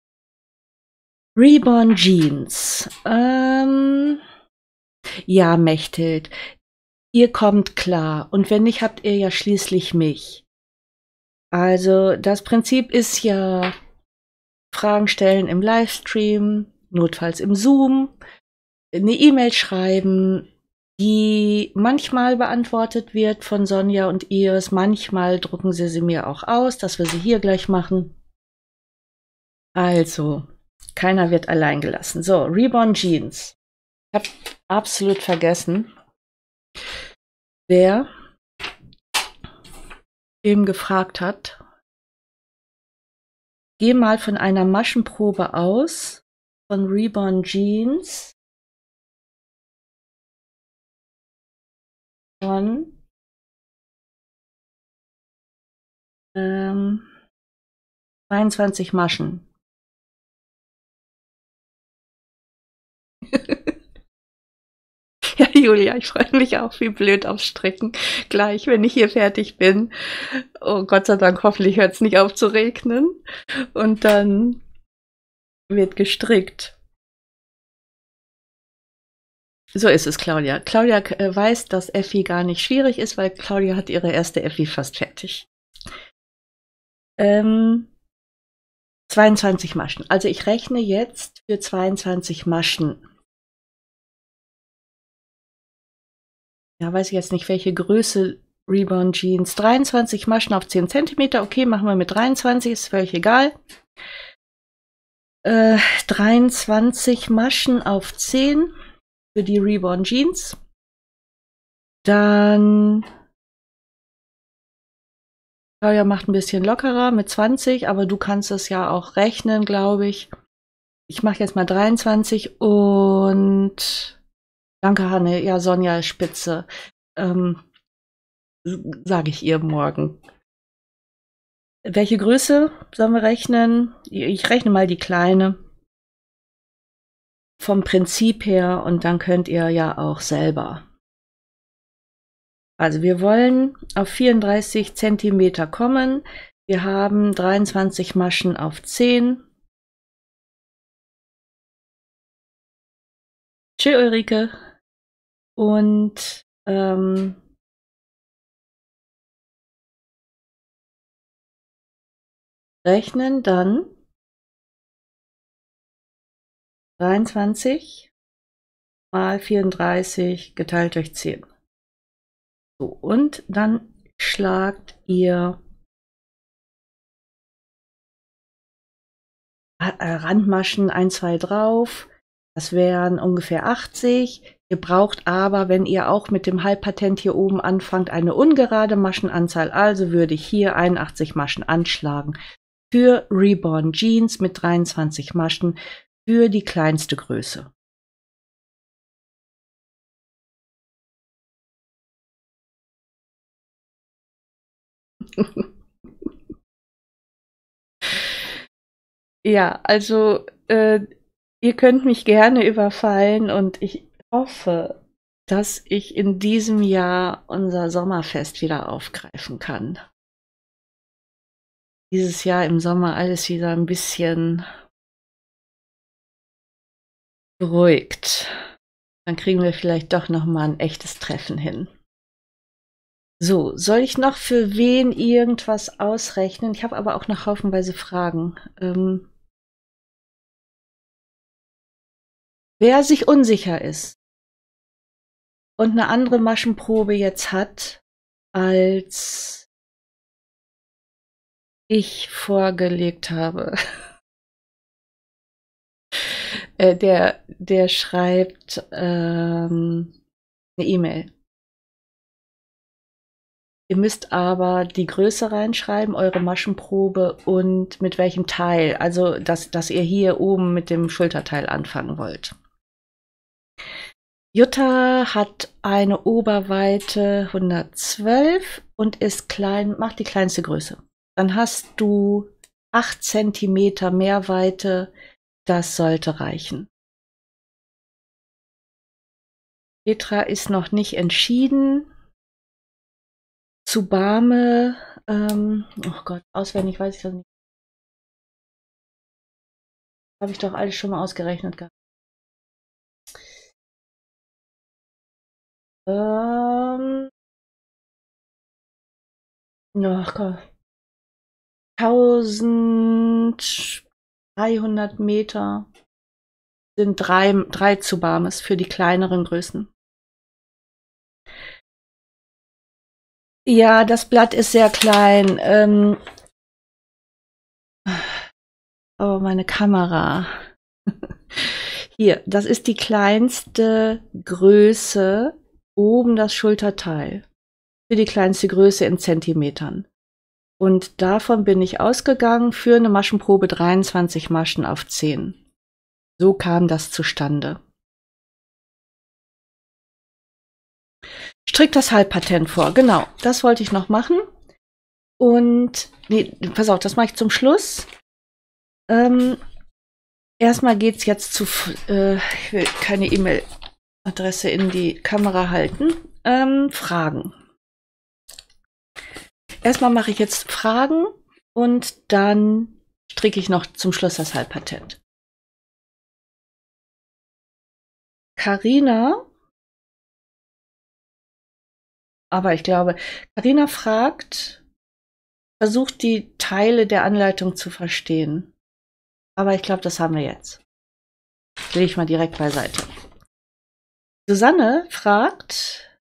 Reborn Jeans. Ähm, ja, Mechthild. Ihr kommt klar. Und wenn nicht, habt ihr ja schließlich mich. Also, das Prinzip ist ja Fragen stellen im Livestream, notfalls im Zoom, eine E-Mail schreiben, die manchmal beantwortet wird von Sonja und Iris. Manchmal drucken sie sie mir auch aus, dass wir sie hier gleich machen. Also, keiner wird allein gelassen. So, Reborn Jeans. Ich habe absolut vergessen, wer eben gefragt hat. Geh mal von einer Maschenprobe aus von Reborn Jeans von ähm, zweiundzwanzig Maschen. Ja, Julia, ich freue mich auch wie blöd aufs Stricken. Gleich, wenn ich hier fertig bin. Oh Gott sei Dank, hoffentlich hört es nicht auf zu regnen. Und dann wird gestrickt. So ist es, Claudia. Claudia äh, weiß, dass Effi gar nicht schwierig ist, weil Claudia hat ihre erste Effi fast fertig. Ähm, zweiundzwanzig Maschen. Also ich rechne jetzt für zweiundzwanzig Maschen. Ja, weiß ich jetzt nicht, welche Größe Reborn Jeans. dreiundzwanzig Maschen auf zehn Zentimeter. Okay, machen wir mit dreiundzwanzig, ist völlig egal. Äh, dreiundzwanzig Maschen auf zehn für die Reborn Jeans. Dann Claudia macht ein bisschen lockerer mit zwanzig, aber du kannst es ja auch rechnen, glaube ich. Ich mache jetzt mal dreiundzwanzig und danke, Hanne. Ja, Sonja ist spitze. Ähm, sage ich ihr morgen. Welche Größe sollen wir rechnen? Ich rechne mal die kleine. Vom Prinzip her und dann könnt ihr ja auch selber. Also wir wollen auf vierunddreißig Zentimeter kommen. Wir haben dreiundzwanzig Maschen auf zehn. Tschö, Ulrike. Und ähm, rechnen dann dreiundzwanzig mal vierunddreißig geteilt durch zehn. So, und dann schlagt ihr Randmaschen ein, zwei drauf. Das wären ungefähr achtzig. Ihr braucht aber, wenn ihr auch mit dem Halbpatent hier oben anfangt, eine ungerade Maschenanzahl. Also würde ich hier einundachtzig Maschen anschlagen. Für Reborn Jeans mit dreiundzwanzig Maschen für die kleinste Größe. Ja, also äh, ihr könnt mich gerne überfallen und ich hoffe, dass ich in diesem Jahr unser Sommerfest wieder aufgreifen kann. dieses Jahr im Sommer alles wieder ein bisschen beruhigt. Dann kriegen wir vielleicht doch noch mal ein echtes Treffen hin. So, soll ich noch für wen irgendwas ausrechnen? Ich habe aber auch noch haufenweise Fragen. Ähm, wer sich unsicher ist und eine andere Maschenprobe jetzt hat, als ich vorgelegt habe, äh, der, der schreibt ähm, eine E-Mail. Ihr müsst aber die Größe reinschreiben, eure Maschenprobe und mit welchem Teil. Also, dass, dass ihr hier oben mit dem Schulterteil anfangen wollt. Jutta hat eine Oberweite hundertzwölf und ist klein, macht die kleinste Größe. Dann hast du acht Zentimeter Mehrweite, das sollte reichen. Petra ist noch nicht entschieden. Tsubame, ähm, oh Gott, auswendig weiß ich das nicht. Habe ich doch alles schon mal ausgerechnet gehabt. Ähm, oh Gott. eintausenddreihundert Meter sind drei, drei Tsubames für die kleineren Größen. Ja, das Blatt ist sehr klein. Ähm, oh, meine Kamera. Hier, das ist die kleinste Größe, oben das Schulterteil. Für die kleinste Größe in Zentimetern. Und davon bin ich ausgegangen für eine Maschenprobe dreiundzwanzig Maschen auf zehn. So kam das zustande. Strick das Halbpatent vor, genau. Das wollte ich noch machen. Und, nee, pass auf, das mache ich zum Schluss. Ähm, erstmal geht es jetzt zu, äh, ich will keine E-Mail-Adresse in die Kamera halten. Ähm, Fragen. Erstmal mache ich jetzt Fragen und dann stricke ich noch zum Schluss das Halbpatent. Carina, aber ich glaube, Carina fragt, versucht die Teile der Anleitung zu verstehen. Aber ich glaube, das haben wir jetzt. Lege ich mal direkt beiseite. Susanne fragt,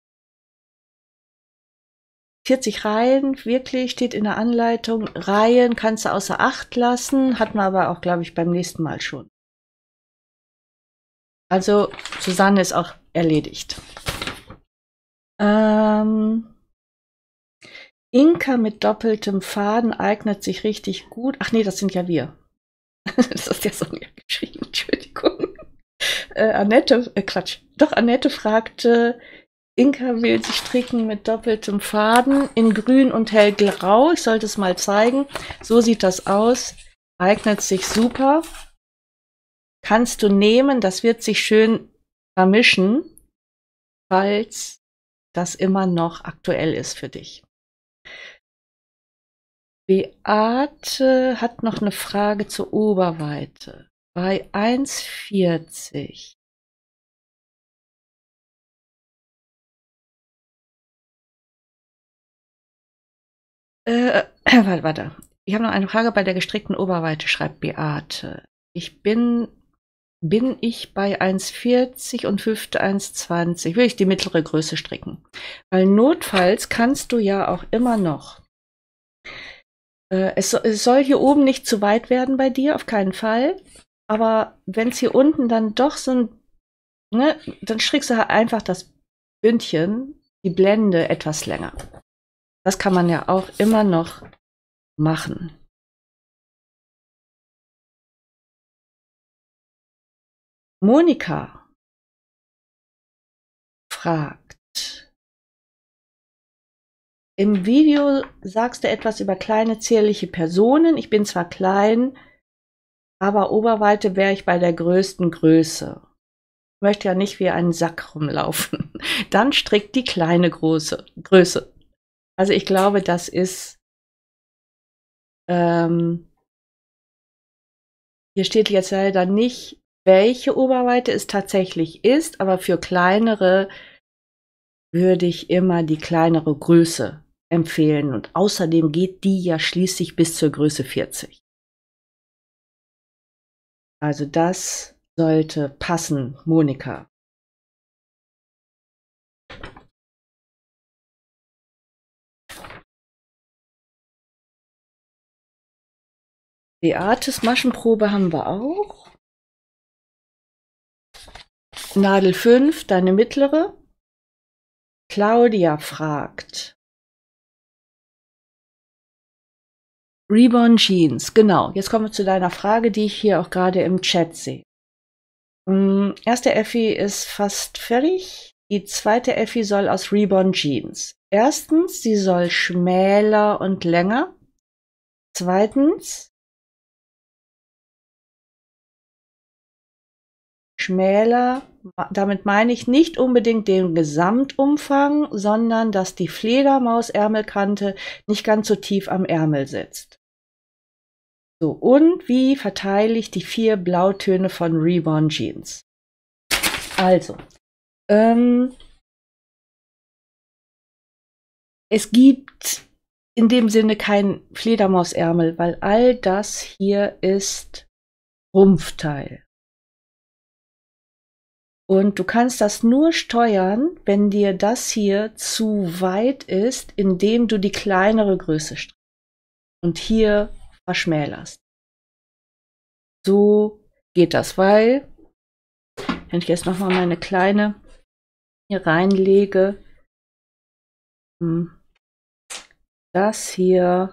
vierzig Reihen, wirklich, steht in der Anleitung. Reihen kannst du außer Acht lassen, hatten wir aber auch, glaube ich, beim nächsten Mal schon. Also, Susanne ist auch erledigt. Ähm, Inka mit doppeltem Faden eignet sich richtig gut. Ach nee, das sind ja wir. Das ist ja Sonja geschrieben, Entschuldigung. Äh, Annette, äh, Quatsch. Doch, Annette fragte, Inka will sich stricken mit doppeltem Faden in grün und hellgrau. Ich sollte es mal zeigen. So sieht das aus. Eignet sich super. Kannst du nehmen. Das wird sich schön vermischen, falls das immer noch aktuell ist für dich. Beate hat noch eine Frage zur Oberweite. Bei eins vierzig. Äh, warte, warte. Ich habe noch eine Frage bei der gestrickten Oberweite, schreibt Beate. Ich bin, bin ich bei eins vierzig und Hüfte eins zwanzig. Will ich die mittlere Größe stricken? Weil notfalls kannst du ja auch immer noch. Äh, es, es soll hier oben nicht zu weit werden bei dir, auf keinen Fall. Aber wenn es hier unten dann doch so ein, ne, dann strickst du halt einfach das Bündchen, die Blende etwas länger. Das kann man ja auch immer noch machen. Monika fragt, im Video sagst du etwas über kleine zierliche Personen. Ich bin zwar klein, aber Oberweite wäre ich bei der größten Größe. Ich möchte ja nicht wie ein Sack rumlaufen. Dann strickt die kleine große Größe. Also ich glaube, das ist Ähm, hier steht jetzt leider nicht, welche Oberweite es tatsächlich ist, aber für kleinere würde ich immer die kleinere Größe empfehlen. Und außerdem geht die ja schließlich bis zur Größe vierzig. Also das sollte passen, Monika. Beates Maschenprobe haben wir auch. Nadel fünf, deine mittlere. Claudia fragt. Reborn Jeans, genau. Jetzt kommen wir zu deiner Frage, die ich hier auch gerade im Chat sehe. Ähm, erste Effi ist fast fertig. Die zweite Effi soll aus Reborn Jeans. Erstens, sie soll schmäler und länger. Zweitens, schmäler, damit meine ich nicht unbedingt den Gesamtumfang, sondern dass die Fledermausärmelkante nicht ganz so tief am Ärmel sitzt. So, und wie verteile ich die vier Blautöne von Reborn Jeans? Also, ähm, es gibt in dem Sinne kein Fledermausärmel, weil all das hier ist Rumpfteil. Und du kannst das nur steuern, wenn dir das hier zu weit ist, indem du die kleinere Größe strickst und hier verschmälerst. So geht das, weil, wenn ich jetzt nochmal meine kleine hier reinlege, das hier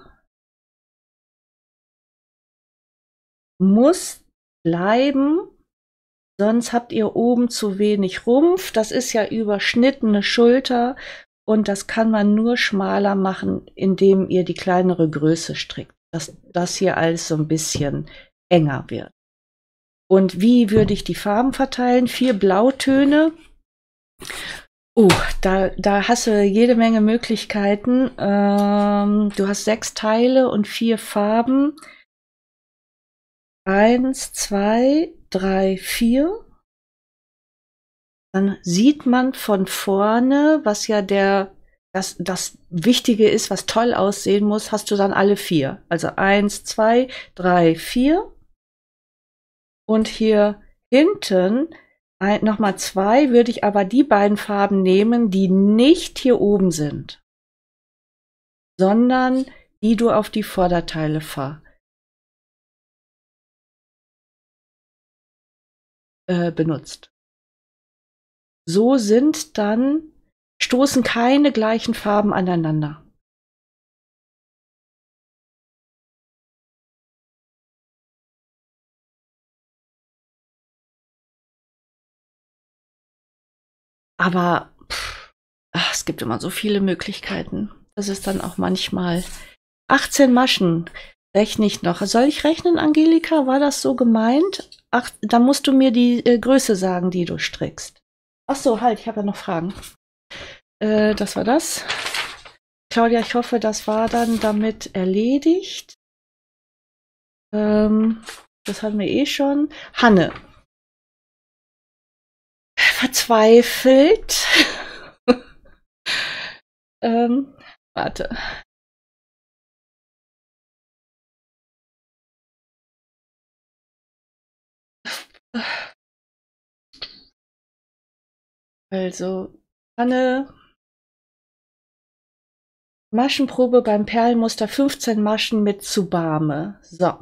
muss bleiben, sonst habt ihr oben zu wenig Rumpf. Das ist ja überschnittene Schulter und das kann man nur schmaler machen, indem ihr die kleinere Größe strickt, dass das hier alles so ein bisschen enger wird. Und wie würde ich die Farben verteilen? Vier Blautöne. Oh, da, da hast du jede Menge Möglichkeiten. Ähm, du hast sechs Teile und vier Farben. Eins, zwei, drei, vier. Dann sieht man von vorne, was ja der, das, das Wichtige ist, was toll aussehen muss, hast du dann alle vier. Also eins, zwei, drei, vier. Und hier hinten nochmal zwei, würde ich aber die beiden Farben nehmen, die nicht hier oben sind, sondern die du auf die Vorderteile ver äh, benutzt. So sind dann, stoßen keine gleichen Farben aneinander. Aber pff, ach, es gibt immer so viele Möglichkeiten. Das ist dann auch manchmal achtzehn Maschen. Rechne ich noch. Soll ich rechnen, Angelika? War das so gemeint? Ach, da musst du mir die äh, Größe sagen, die du strickst. Ach so, halt, ich habe ja noch Fragen. Äh, das war das. Claudia, ich hoffe, das war dann damit erledigt. Ähm, das hatten wir eh schon. Hanne. Verzweifelt. ähm, warte. Also, Hanne. Maschenprobe beim Perlenmuster fünfzehn Maschen mit Tsubame. So.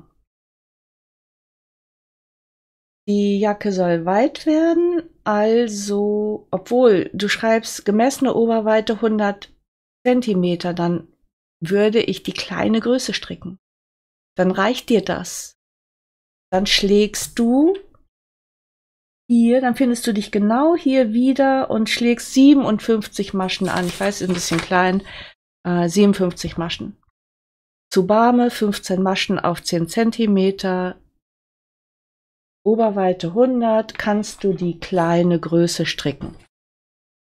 Die Jacke soll weit werden, also, obwohl du schreibst gemessene Oberweite hundert Zentimeter, dann würde ich die kleine Größe stricken. Dann reicht dir das. Dann schlägst du hier, dann findest du dich genau hier wieder und schlägst siebenundfünfzig Maschen an. Ich weiß, ist ein bisschen klein. Äh, siebenundfünfzig Maschen. Tsubame, fünfzehn Maschen auf zehn Zentimeter. Oberweite hundert, kannst du die kleine Größe stricken.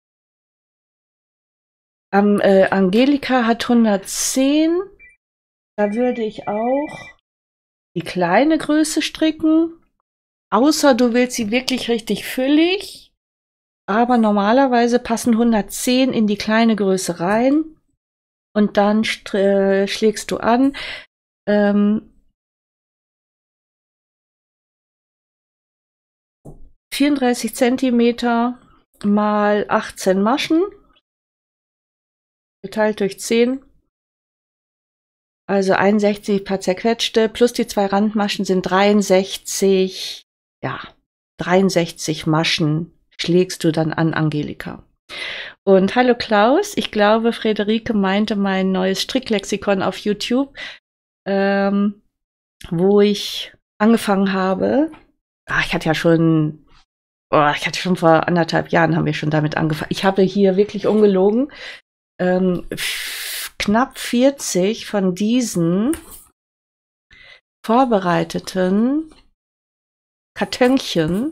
Am, äh, Angelika hat hundertzehn. Da würde ich auch die kleine Größe stricken, außer du willst sie wirklich richtig füllig. Aber normalerweise passen hundertzehn in die kleine Größe rein und dann äh, schlägst du an. Ähm, vierunddreißig Zentimeter mal achtzehn Maschen, geteilt durch zehn. Also einundsechzig paar zerquetschte, plus die zwei Randmaschen sind dreiundsechzig, ja, dreiundsechzig Maschen schlägst du dann an, Angelika. Und hallo Klaus, ich glaube, Friederike meinte mein neues Stricklexikon auf YouTube, ähm, wo ich angefangen habe. Ah, ich hatte ja schon, oh, ich hatte schon vor anderthalb Jahren haben wir schon damit angefangen. Ich habe hier wirklich ungelogen ähm, knapp vierzig von diesen vorbereiteten Kartönchen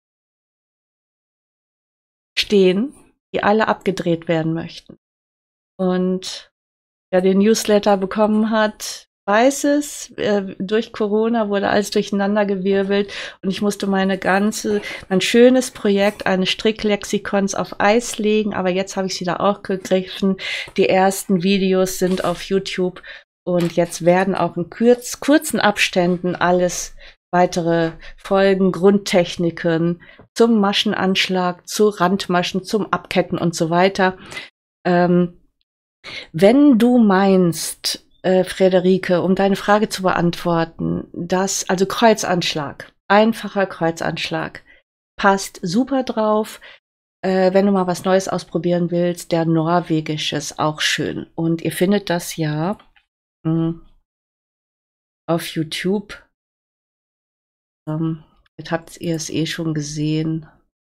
stehen, die alle abgedreht werden möchten. Und wer den Newsletter bekommen hat, weiß es. Äh, durch Corona wurde alles durcheinandergewirbelt und ich musste meine ganze, mein schönes Projekt eines Stricklexikons auf Eis legen, aber jetzt habe ich sie da auch gegriffen. Die ersten Videos sind auf YouTube und jetzt werden auch in kurz, kurzen Abständen alles weitere Folgen, Grundtechniken zum Maschenanschlag, zu Randmaschen, zum Abketten und so weiter. Ähm, wenn du meinst, äh, Friederike, um deine Frage zu beantworten, dass, also Kreuzanschlag, einfacher Kreuzanschlag, passt super drauf. Äh, wenn du mal was Neues ausprobieren willst, der norwegische ist auch schön. Und ihr findet das ja mh, auf YouTube. Ähm, jetzt habt ihr es eh schon gesehen.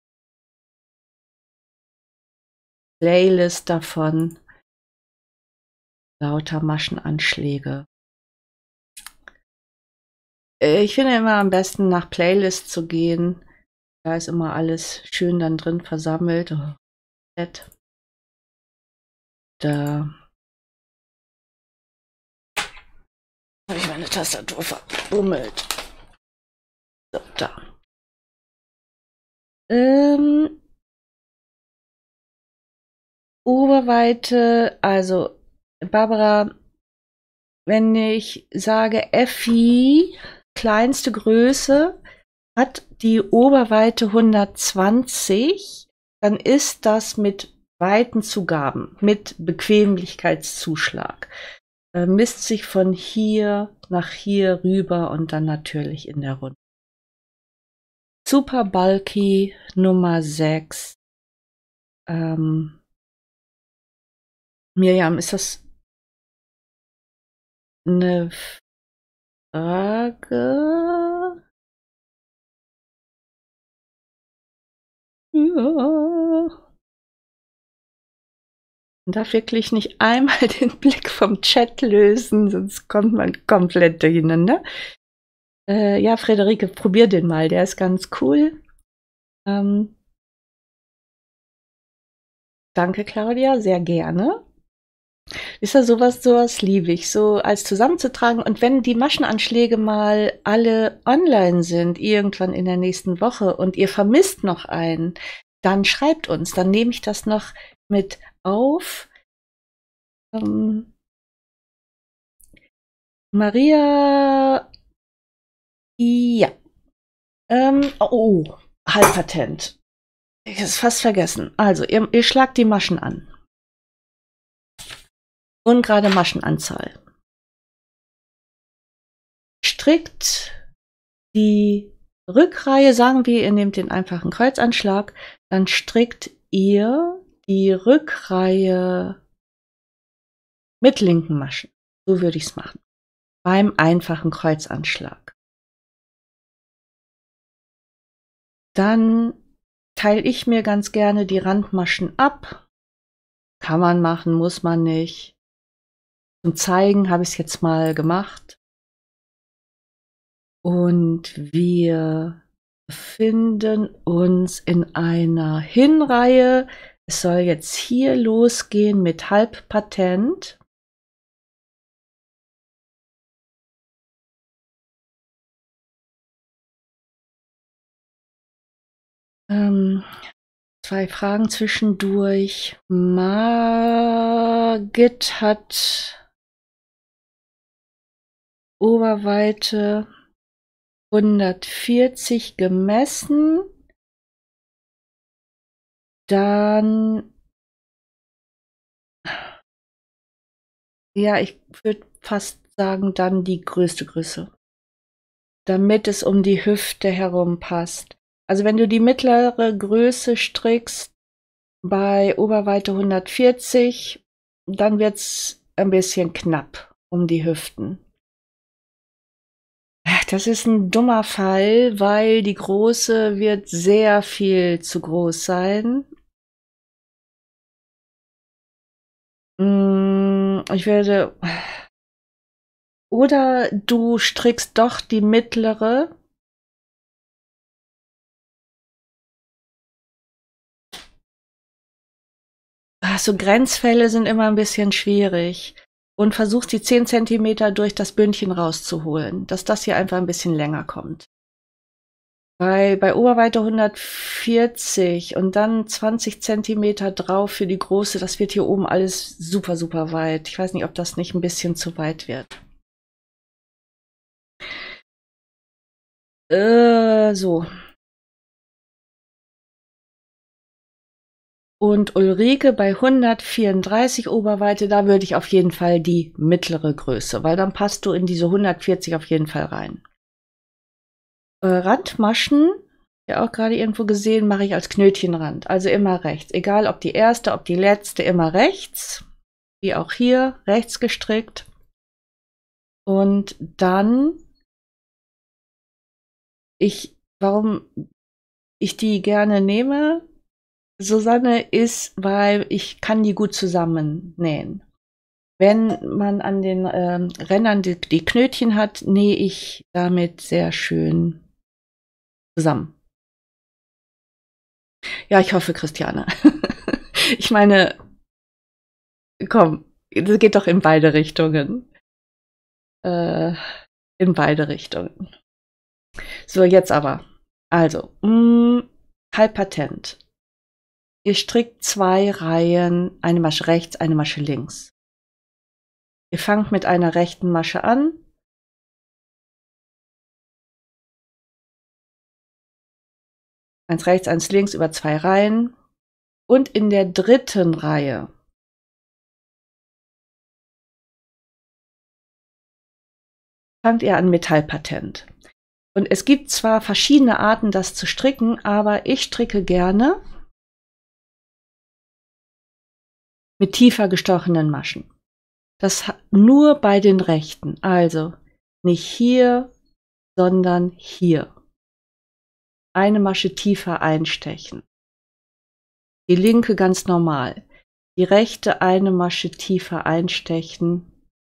Playlist davon. Lauter Maschenanschläge. Ich finde immer am besten nach Playlist zu gehen. Da ist immer alles schön dann drin versammelt. Oh, nett. Da habe ich meine Tastatur verbummelt. So, da. Ähm, Oberweite, also Barbara, wenn ich sage Effi, kleinste Größe, hat die Oberweite hundertzwanzig, dann ist das mit Weitenzugaben, mit Bequemlichkeitszuschlag. Äh, misst sich von hier nach hier rüber und dann natürlich in der Runde. Super Bulky Nummer sechs. Ähm, Miriam, ist das eine Frage? Ja. Man darf wirklich nicht einmal den Blick vom Chat lösen, sonst kommt man komplett durcheinander. Äh, ja, Friederike, probier den mal, der ist ganz cool. Ähm, danke, Claudia, sehr gerne. Ist ja sowas, sowas liebe ich, so als zusammenzutragen. Und wenn die Maschenanschläge mal alle online sind, irgendwann in der nächsten Woche, und ihr vermisst noch einen, dann schreibt uns, dann nehme ich das noch mit auf. Ähm, Maria, ja. Ähm, oh, Halbpatent. Ich habe es fast vergessen. Also, ihr, ihr schlagt die Maschen an. Ungerade Maschenanzahl. Strickt die Rückreihe, sagen wir, ihr nehmt den einfachen Kreuzanschlag, dann strickt ihr die Rückreihe mit linken Maschen. So würde ich es machen. Beim einfachen Kreuzanschlag. Dann teile ich mir ganz gerne die Randmaschen ab. Kann man machen, muss man nicht. Zum Zeigen habe ich es jetzt mal gemacht. Und wir befinden uns in einer Hinreihe. Es soll jetzt hier losgehen mit Halbpatent. Ähm, zwei Fragen zwischendurch. Margit hat Oberweite hundertvierzig gemessen. Dann, ja, ich würde fast sagen, dann die größte Größe, damit es um die Hüfte herum passt. Also wenn du die mittlere Größe strickst bei Oberweite hundertvierzig, dann wird's ein bisschen knapp um die Hüften. Das ist ein dummer Fall, weil die große wird sehr viel zu groß sein. Mm, Ich werde... Oder du strickst doch die mittlere. Ach, so Grenzfälle sind immer ein bisschen schwierig. Und versuchst die zehn Zentimeter durch das Bündchen rauszuholen, dass das hier einfach ein bisschen länger kommt. Bei, bei Oberweite hundertvierzig und dann zwanzig Zentimeter drauf für die große, das wird hier oben alles super, super weit. Ich weiß nicht, ob das nicht ein bisschen zu weit wird. Äh, so. Und Ulrike bei hundertvierunddreißig Oberweite, da würde ich auf jeden Fall die mittlere Größe, weil dann passt du in diese hundertvierzig auf jeden Fall rein. Äh, Randmaschen, ja auch gerade irgendwo gesehen, mache ich als Knötchenrand, also immer rechts. Egal ob die erste, ob die letzte, immer rechts. Wie auch hier, rechts gestrickt. Und dann, ich, warum ich die gerne nehme, Susanne, ist, weil ich kann die gut zusammennähen. Wenn man an den ähm, Rändern die, die Knötchen hat, nähe ich damit sehr schön zusammen. Ja, ich hoffe, Christiane. Ich meine, komm, das geht doch in beide Richtungen. Äh, in beide Richtungen. So, jetzt aber. Also, mh, Halbpatent. Ihr strickt zwei Reihen, eine Masche rechts, eine Masche links. Ihr fangt mit einer rechten Masche an. Eins rechts, eins links über zwei Reihen. Und in der dritten Reihe fangt ihr an mit Halbpatent. Und es gibt zwar verschiedene Arten, das zu stricken, aber ich stricke gerne mit tiefer gestochenen Maschen. Das nur bei den rechten, also nicht hier, sondern hier. Eine Masche tiefer einstechen. Die linke ganz normal. Die rechte eine Masche tiefer einstechen.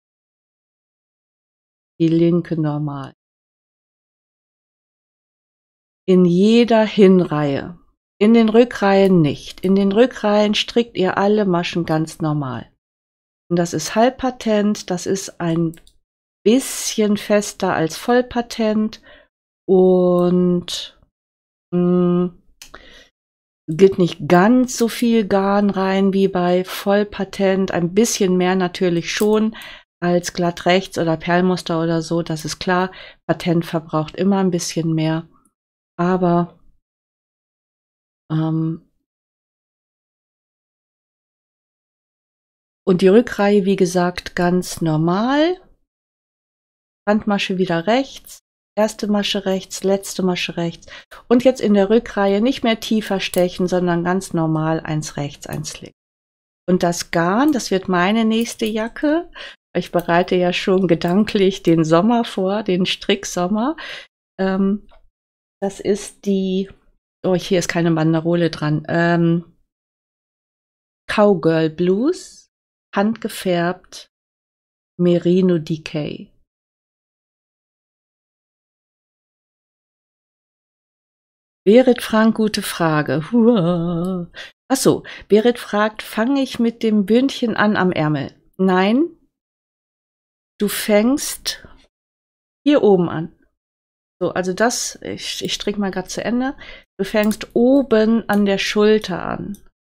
Die linke normal. In jeder Hinreihe. In den Rückreihen nicht. In den Rückreihen strickt ihr alle Maschen ganz normal. Und das ist Halbpatent, das ist ein bisschen fester als Vollpatent und mh, geht nicht ganz so viel Garn rein wie bei Vollpatent, ein bisschen mehr natürlich schon als glatt rechts oder Perlmuster oder so, das ist klar. Patent verbraucht immer ein bisschen mehr, aber ähm, und die Rückreihe, wie gesagt, ganz normal. Randmasche wieder rechts, erste Masche rechts, letzte Masche rechts. Und jetzt in der Rückreihe nicht mehr tiefer stechen, sondern ganz normal eins rechts, eins links. Und das Garn, das wird meine nächste Jacke. Ich bereite ja schon gedanklich den Sommer vor, den Stricksommer. Ähm, das ist die, oh, hier ist keine Banderole dran. Ähm, Cowgirl Blues, handgefärbt, Merino Decay. Berit Frank, gute Frage. Achso, Berit fragt, fange ich mit dem Bündchen an am Ärmel? Nein, du fängst hier oben an. So, also das, ich, ich stricke mal gerade zu Ende. Du fängst oben an der Schulter an.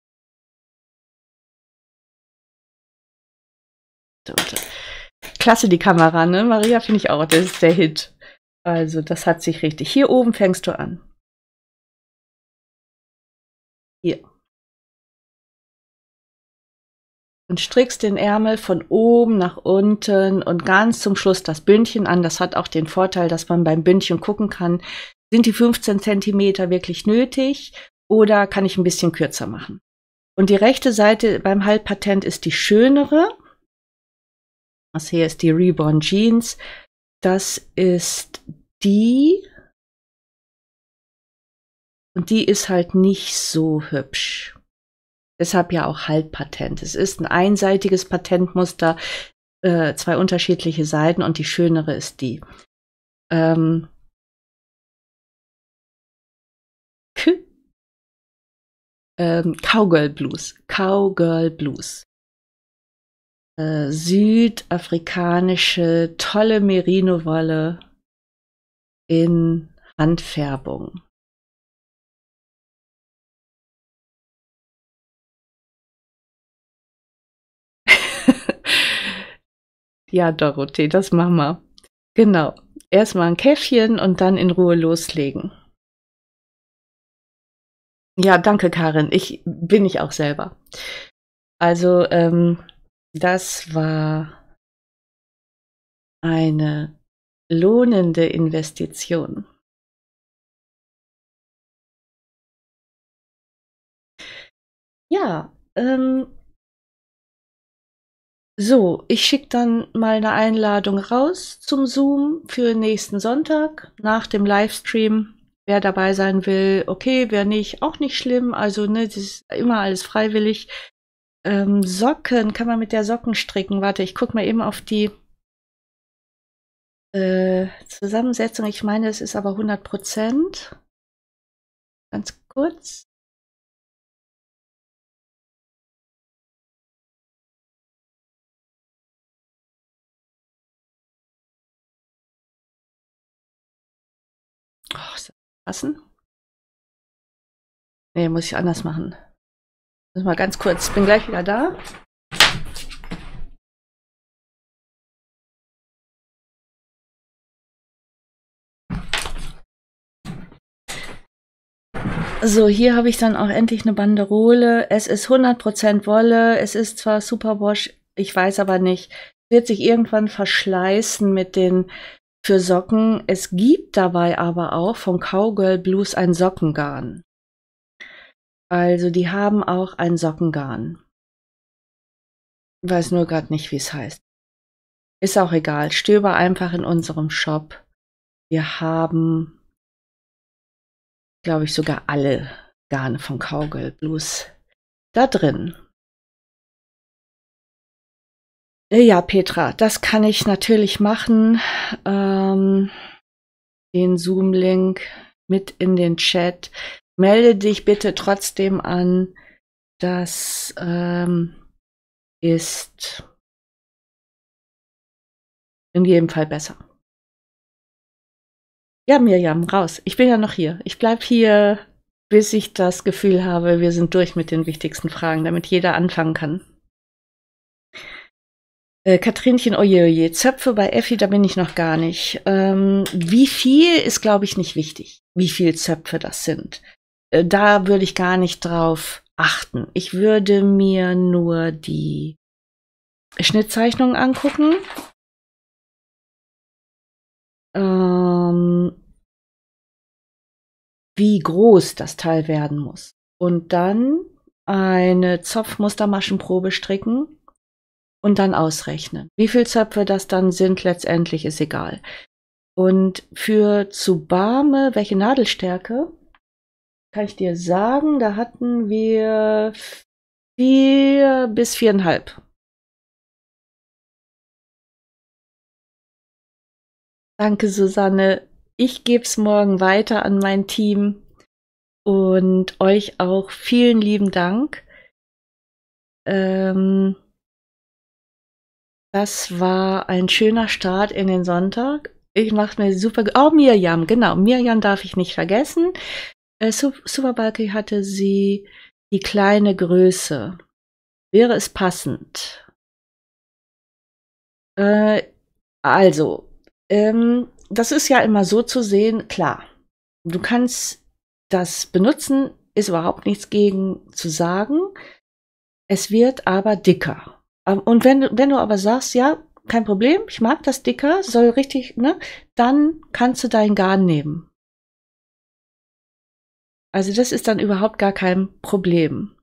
So, klasse, die Kamera, ne? Maria, finde ich auch, das ist der Hit. Also, das hat sich richtig. Hier oben fängst du an. Hier. Und strickst den Ärmel von oben nach unten und ganz zum Schluss das Bündchen an. Das hat auch den Vorteil, dass man beim Bündchen gucken kann, sind die fünfzehn Zentimeter wirklich nötig oder kann ich ein bisschen kürzer machen. Und die rechte Seite beim Halbpatent ist die schönere. Das hier ist die Reborn Jeans. Das ist die. Und die ist halt nicht so hübsch. Deshalb ja auch Halbpatent. Es ist ein einseitiges Patentmuster, äh, zwei unterschiedliche Seiten und die schönere ist die. Ähm, ähm, Cowgirl Blues. Cowgirl Blues. Äh, südafrikanische, tolle Merino-Wolle in Handfärbung. Ja, Dorothee, das machen wir. Genau. Erstmal ein Käffchen und dann in Ruhe loslegen. Ja, danke, Karin. Ich bin ich auch selber. Also, ähm, das war eine lohnende Investition. Ja, ähm, so, ich schicke dann mal eine Einladung raus zum Zoom für nächsten Sonntag nach dem Livestream. Wer dabei sein will, okay, wer nicht, auch nicht schlimm. Also, ne, das ist immer alles freiwillig. Ähm, Socken, kann man mit der Socken stricken? Warte, ich gucke mal eben auf die äh, Zusammensetzung. Ich meine, es ist aber hundert Prozent. Ganz kurz. Oh, ist das passen? Nee, muss ich anders machen. Muss mal ganz kurz. Bin gleich wieder da. So, hier habe ich dann auch endlich eine Banderole. Es ist hundert Prozent Wolle. Es ist zwar Superwash, ich weiß aber nicht. Wird sich irgendwann verschleißen mit den für Socken. Es gibt dabei aber auch vom Cowgirl Blues ein Sockengarn. Also die haben auch ein Sockengarn. Weiß nur gerade nicht, wie es heißt. Ist auch egal. Stöber einfach in unserem Shop. Wir haben, glaube ich, sogar alle Garne von Cowgirl Blues da drin. Ja, Petra, das kann ich natürlich machen. Ähm, den Zoom-Link mit in den Chat. Melde dich bitte trotzdem an. Das ähm, ist in jedem Fall besser. Ja, Mirjam, raus. Ich bin ja noch hier. Ich bleib hier, bis ich das Gefühl habe, wir sind durch mit den wichtigsten Fragen, damit jeder anfangen kann. Äh, Katrinchen, oje, oje, Zöpfe bei Effi, da bin ich noch gar nicht. Ähm, wie viel ist, glaube ich, nicht wichtig, wie viel Zöpfe das sind. Äh, da würde ich gar nicht drauf achten. Ich würde mir nur die Schnittzeichnungen angucken. Ähm, wie groß das Teil werden muss. Und dann eine Zopfmustermaschenprobe stricken und dann ausrechnen. Wie viel Zöpfe das dann sind, letztendlich ist egal. Und für Tsubame, welche Nadelstärke, kann ich dir sagen, da hatten wir vier bis viereinhalb. Danke, Susanne. Ich gebe es morgen weiter an mein Team und euch auch vielen lieben Dank. Ähm, das war ein schöner Start in den Sonntag. Ich mache mir super. Oh, Mirjam, genau. Mirjam darf ich nicht vergessen. Äh, Superbulky hatte sie die kleine Größe. Wäre es passend? Äh, also, ähm, das ist ja immer so zu sehen, klar. Du kannst das benutzen, ist überhaupt nichts gegen zu sagen. Es wird aber dicker. Und wenn, wenn du aber sagst, ja, kein Problem, ich mag das dicker, soll richtig, ne, dann kannst du dein Garn nehmen. Also das ist dann überhaupt gar kein Problem.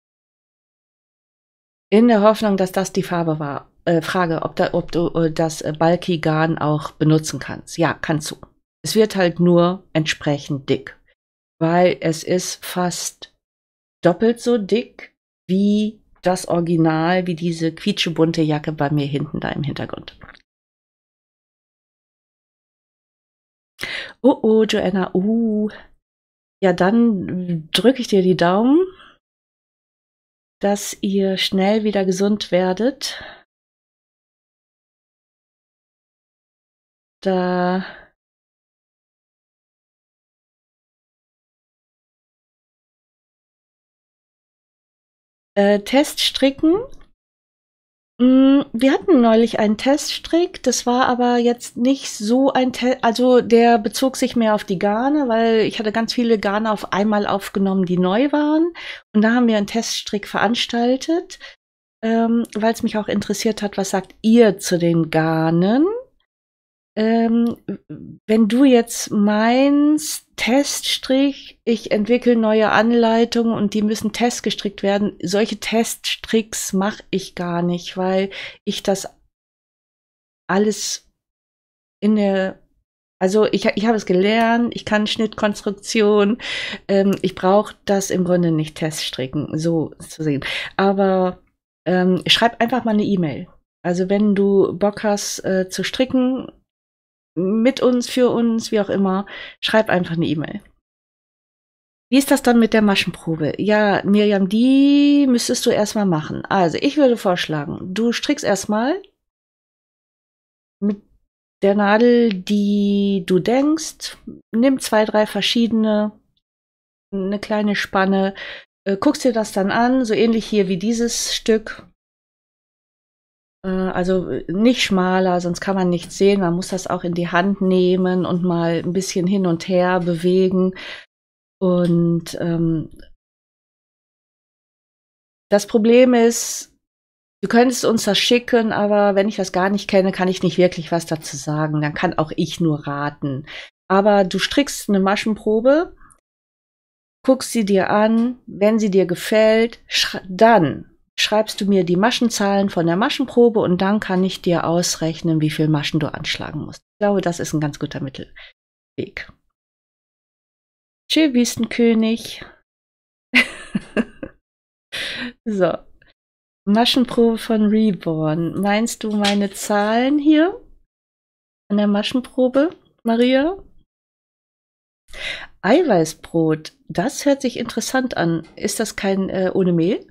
In der Hoffnung, dass das die Farbe war. Äh, Frage, ob, da, ob du äh, das äh, Bulky Garn auch benutzen kannst. Ja, kannst du. Es wird halt nur entsprechend dick, weil es ist fast doppelt so dick wie das Original, wie diese quietschebunte Jacke bei mir hinten da im Hintergrund. Oh, oh, Joanna, uh. Ja, dann drücke ich dir die Daumen, dass ihr schnell wieder gesund werdet. Da äh, Teststricken. Wir hatten neulich einen Teststrick, das war aber jetzt nicht so ein Test, also der bezog sich mehr auf die Garne, weil ich hatte ganz viele Garne auf einmal aufgenommen, die neu waren. Und da haben wir einen Teststrick veranstaltet, ähm, weil es mich auch interessiert hat, was sagt ihr zu den Garnen? Ähm, wenn du jetzt meinst, Teststrich, ich entwickle neue Anleitungen und die müssen testgestrickt werden, solche Teststricks mache ich gar nicht, weil ich das alles in der, also ich, ich habe es gelernt, ich kann Schnittkonstruktion, ähm, ich brauche das im Grunde nicht teststricken, so zu sehen. Aber ähm, schreib einfach mal eine E-Mail. Also wenn du Bock hast äh, zu stricken, mit uns, für uns, wie auch immer, schreib einfach eine E-Mail. Wie ist das dann mit der Maschenprobe? Ja, Mirjam, die müsstest du erstmal machen. Also, ich würde vorschlagen, du strickst erstmal mit der Nadel, die du denkst, nimm zwei, drei verschiedene, eine kleine Spanne, äh, guckst dir das dann an, so ähnlich hier wie dieses Stück. Also nicht schmaler, sonst kann man nichts sehen. Man muss das auch in die Hand nehmen und mal ein bisschen hin und her bewegen. Und ähm, das Problem ist, du könntest uns das schicken, aber wenn ich das gar nicht kenne, kann ich nicht wirklich was dazu sagen. Dann kann auch ich nur raten. Aber du strickst eine Maschenprobe, guckst sie dir an, wenn sie dir gefällt, sch dann schreibst du mir die Maschenzahlen von der Maschenprobe und dann kann ich dir ausrechnen, wie viel Maschen du anschlagen musst. Ich glaube, das ist ein ganz guter Mittelweg. Tschüss, Wüstenkönig. So. Maschenprobe von Reborn. Meinst du meine Zahlen hier an der Maschenprobe, Maria? Eiweißbrot, das hört sich interessant an. Ist das kein äh, ohne Mehl?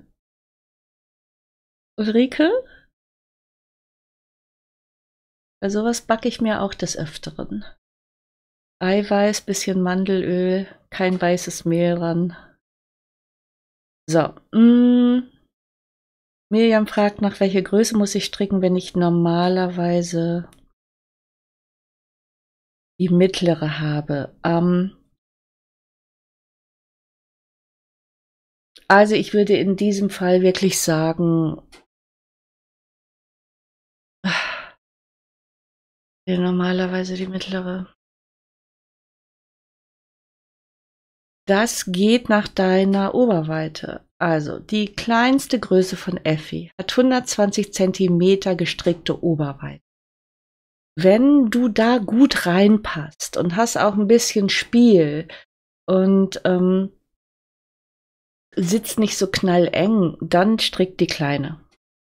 Ulrike? Bei sowas backe ich mir auch des Öfteren. Eiweiß, bisschen Mandelöl, kein weißes Mehl ran. So. Mm. Mirjam fragt, nach welcher Größe muss ich stricken, wenn ich normalerweise die mittlere habe. Ähm, also ich würde in diesem Fall wirklich sagen, normalerweise die mittlere. Das geht nach deiner Oberweite. Also die kleinste Größe von Effi hat hundertzwanzig Zentimeter gestrickte Oberweite. Wenn du da gut reinpasst und hast auch ein bisschen Spiel und ähm, sitzt nicht so knalleng, dann strick die kleine.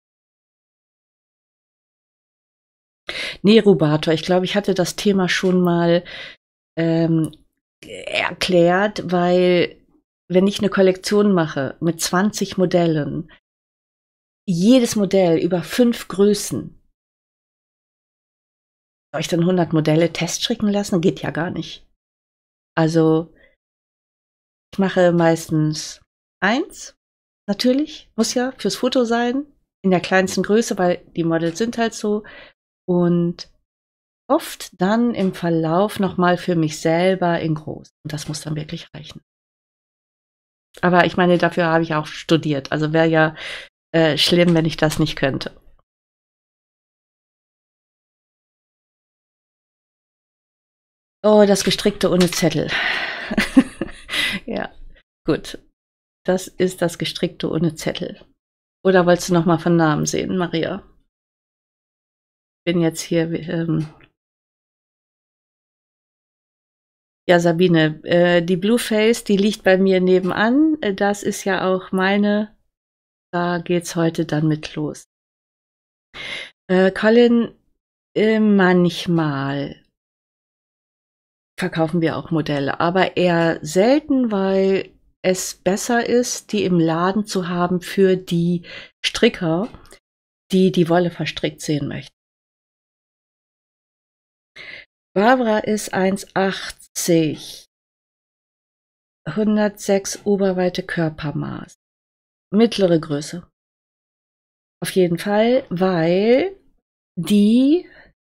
Nee, Rubator, ich glaube, ich hatte das Thema schon mal ähm, erklärt, weil wenn ich eine Kollektion mache mit zwanzig Modellen, jedes Modell über fünf Größen, soll ich dann hundert Modelle teststricken lassen? Geht ja gar nicht. Also ich mache meistens eins, natürlich, muss ja fürs Foto sein, in der kleinsten Größe, weil die Models sind halt so. Und oft dann im Verlauf nochmal für mich selber in groß. Und das muss dann wirklich reichen. Aber ich meine, dafür habe ich auch studiert. Also wäre ja äh, schlimm, wenn ich das nicht könnte. Oh, das Gestrickte ohne Zettel. Ja, gut. Das ist das Gestrickte ohne Zettel. Oder wolltest du noch mal von Namen sehen, Maria? Bin jetzt hier. Ähm ja, Sabine, äh, die Blueface, die liegt bei mir nebenan. Das ist ja auch meine. Da geht's heute dann mit los. Äh, Colin, äh, manchmal verkaufen wir auch Modelle, aber eher selten, weil es besser ist, die im Laden zu haben für die Stricker, die die Wolle verstrickt sehen möchten. Barbara ist eins achtzig, hundertsechs Oberweite Körpermaß, mittlere Größe. Auf jeden Fall, weil die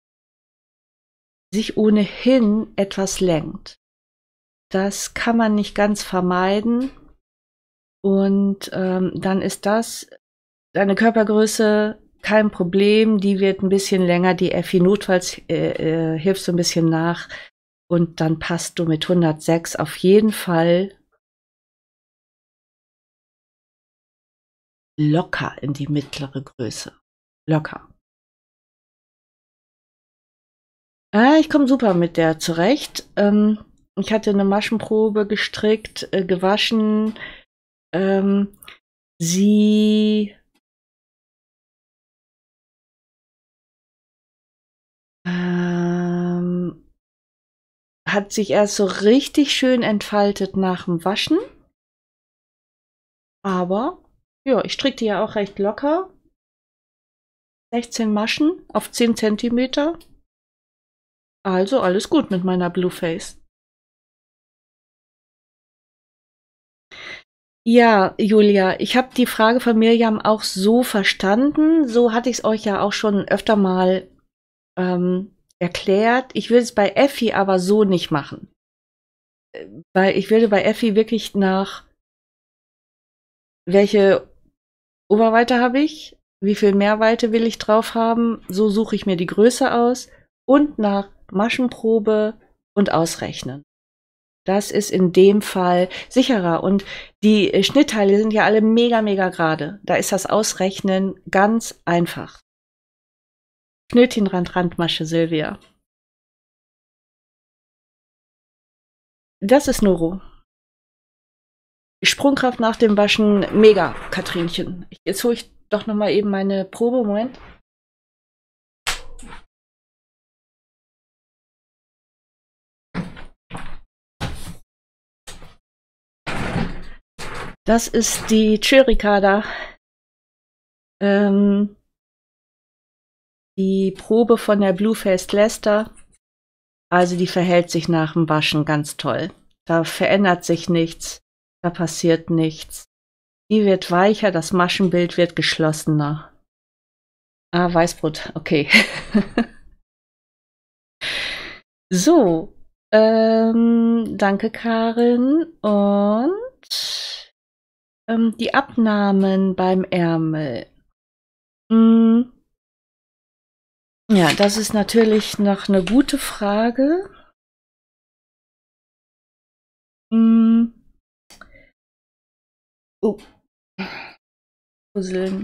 sich ohnehin etwas lenkt. Das kann man nicht ganz vermeiden. Und ähm, dann ist das deine Körpergröße kein Problem. Die wird ein bisschen länger. Die Effi notfalls äh, äh, hilfst du ein bisschen nach. Und dann passt du mit hundertsechs auf jeden Fall locker in die mittlere Größe. Locker. Ah, ich komme super mit der zurecht. Ähm, ich hatte eine Maschenprobe gestrickt, äh, gewaschen. Ähm, sie ähm, hat sich erst so richtig schön entfaltet nach dem Waschen. Aber ja, ich stricke die ja auch recht locker. sechzehn Maschen auf zehn Zentimeter. Also alles gut mit meiner Blueface. Ja, Julia, ich habe die Frage von Mirjam auch so verstanden. So hatte ich es euch ja auch schon öfter mal ähm, erklärt. Ich würde es bei Effi aber so nicht machen. Weil ich würde bei Effi wirklich nach, welche Oberweite habe ich, wie viel Mehrweite will ich drauf haben, so suche ich mir die Größe aus und nach Maschenprobe und ausrechnen. Das ist in dem Fall sicherer. Und die äh, Schnittteile sind ja alle mega, mega gerade. Da ist das Ausrechnen ganz einfach. Knötchenrand, Randmasche, Silvia. Das ist Noro. Sprungkraft nach dem Waschen, mega, Katrinchen. Jetzt hole ich doch noch mal eben meine Probe. Moment. Das ist die Chiricada. Ähm, die Probe von der Blueface Leicester. Also die verhält sich nach dem Waschen ganz toll. Da verändert sich nichts. Da passiert nichts. Die wird weicher, das Maschenbild wird geschlossener. Ah, Weißbrot, okay. So, ähm, danke Karin. Und ähm, die Abnahmen beim Ärmel. Hm. Ja, das ist natürlich noch eine gute Frage. Hm. Oh. Puzzeln.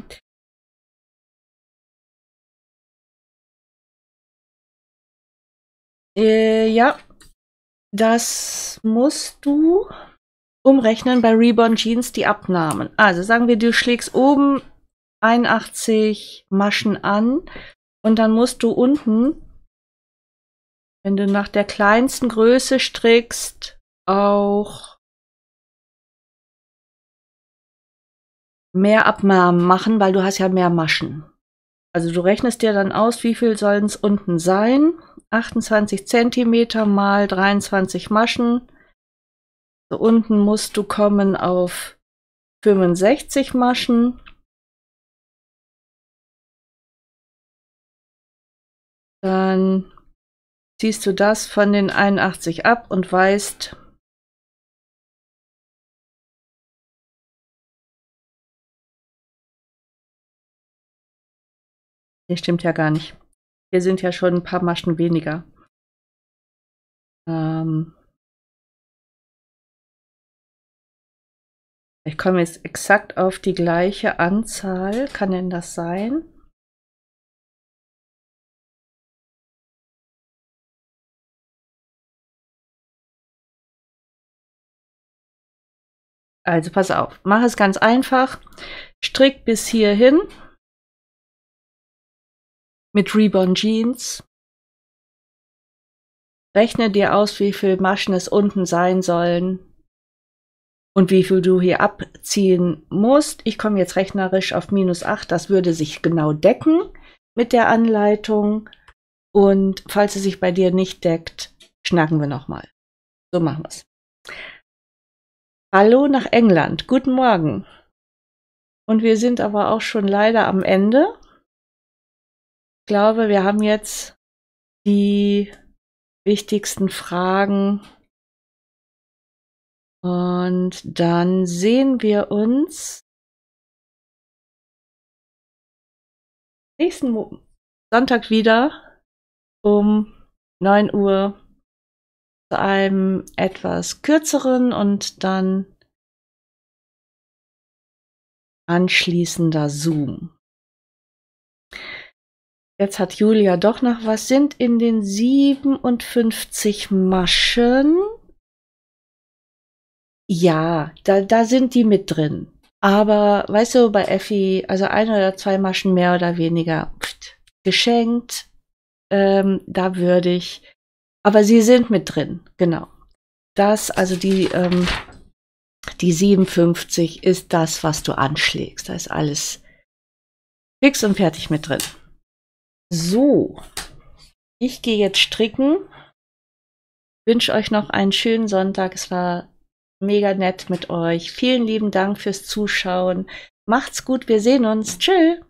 Äh, ja, das musst du umrechnen bei Reborn Jeans die Abnahmen. Also sagen wir, du schlägst oben einundachtzig Maschen an und dann musst du unten, wenn du nach der kleinsten Größe strickst, auch mehr Abnahmen machen, weil du hast ja mehr Maschen. Also du rechnest dir dann aus, wie viel sollen es unten sein. achtundzwanzig Zentimeter mal dreiundzwanzig Maschen. So, unten musst du kommen auf fünfundsechzig Maschen. Dann ziehst du das von den einundachtzig ab und weißt, hier stimmt ja gar nicht. Hier sind ja schon ein paar Maschen weniger. Ähm ich komme jetzt exakt auf die gleiche Anzahl. Kann denn das sein? Also pass auf, mach es ganz einfach. Strick bis hierhin mit Reborn Jeans. Rechne dir aus, wie viel Maschen es unten sein sollen und wie viel du hier abziehen musst. Ich komme jetzt rechnerisch auf minus acht. Das würde sich genau decken mit der Anleitung. Und falls es sich bei dir nicht deckt, schnacken wir nochmal. So machen wir es. Hallo nach England. Guten Morgen. Und wir sind aber auch schon leider am Ende. Ich glaube, wir haben jetzt die wichtigsten Fragen. Und dann sehen wir uns nächsten Mo Sonntag wieder um neun Uhr zu einem etwas kürzeren und dann anschließender Zoom. Jetzt hat Julia doch noch was. Sind in den siebenundfünfzig Maschen. Ja, da, da sind die mit drin. Aber, weißt du, bei Effi, also ein oder zwei Maschen mehr oder weniger pft, geschenkt, ähm, da würde ich, aber sie sind mit drin, genau. Das, also die, ähm, die siebenundfünfzig ist das, was du anschlägst. Da ist alles fix und fertig mit drin. So, ich gehe jetzt stricken. Wünsche euch noch einen schönen Sonntag. Es war mega nett mit euch. Vielen lieben Dank fürs Zuschauen. Macht's gut, wir sehen uns. Tschüss.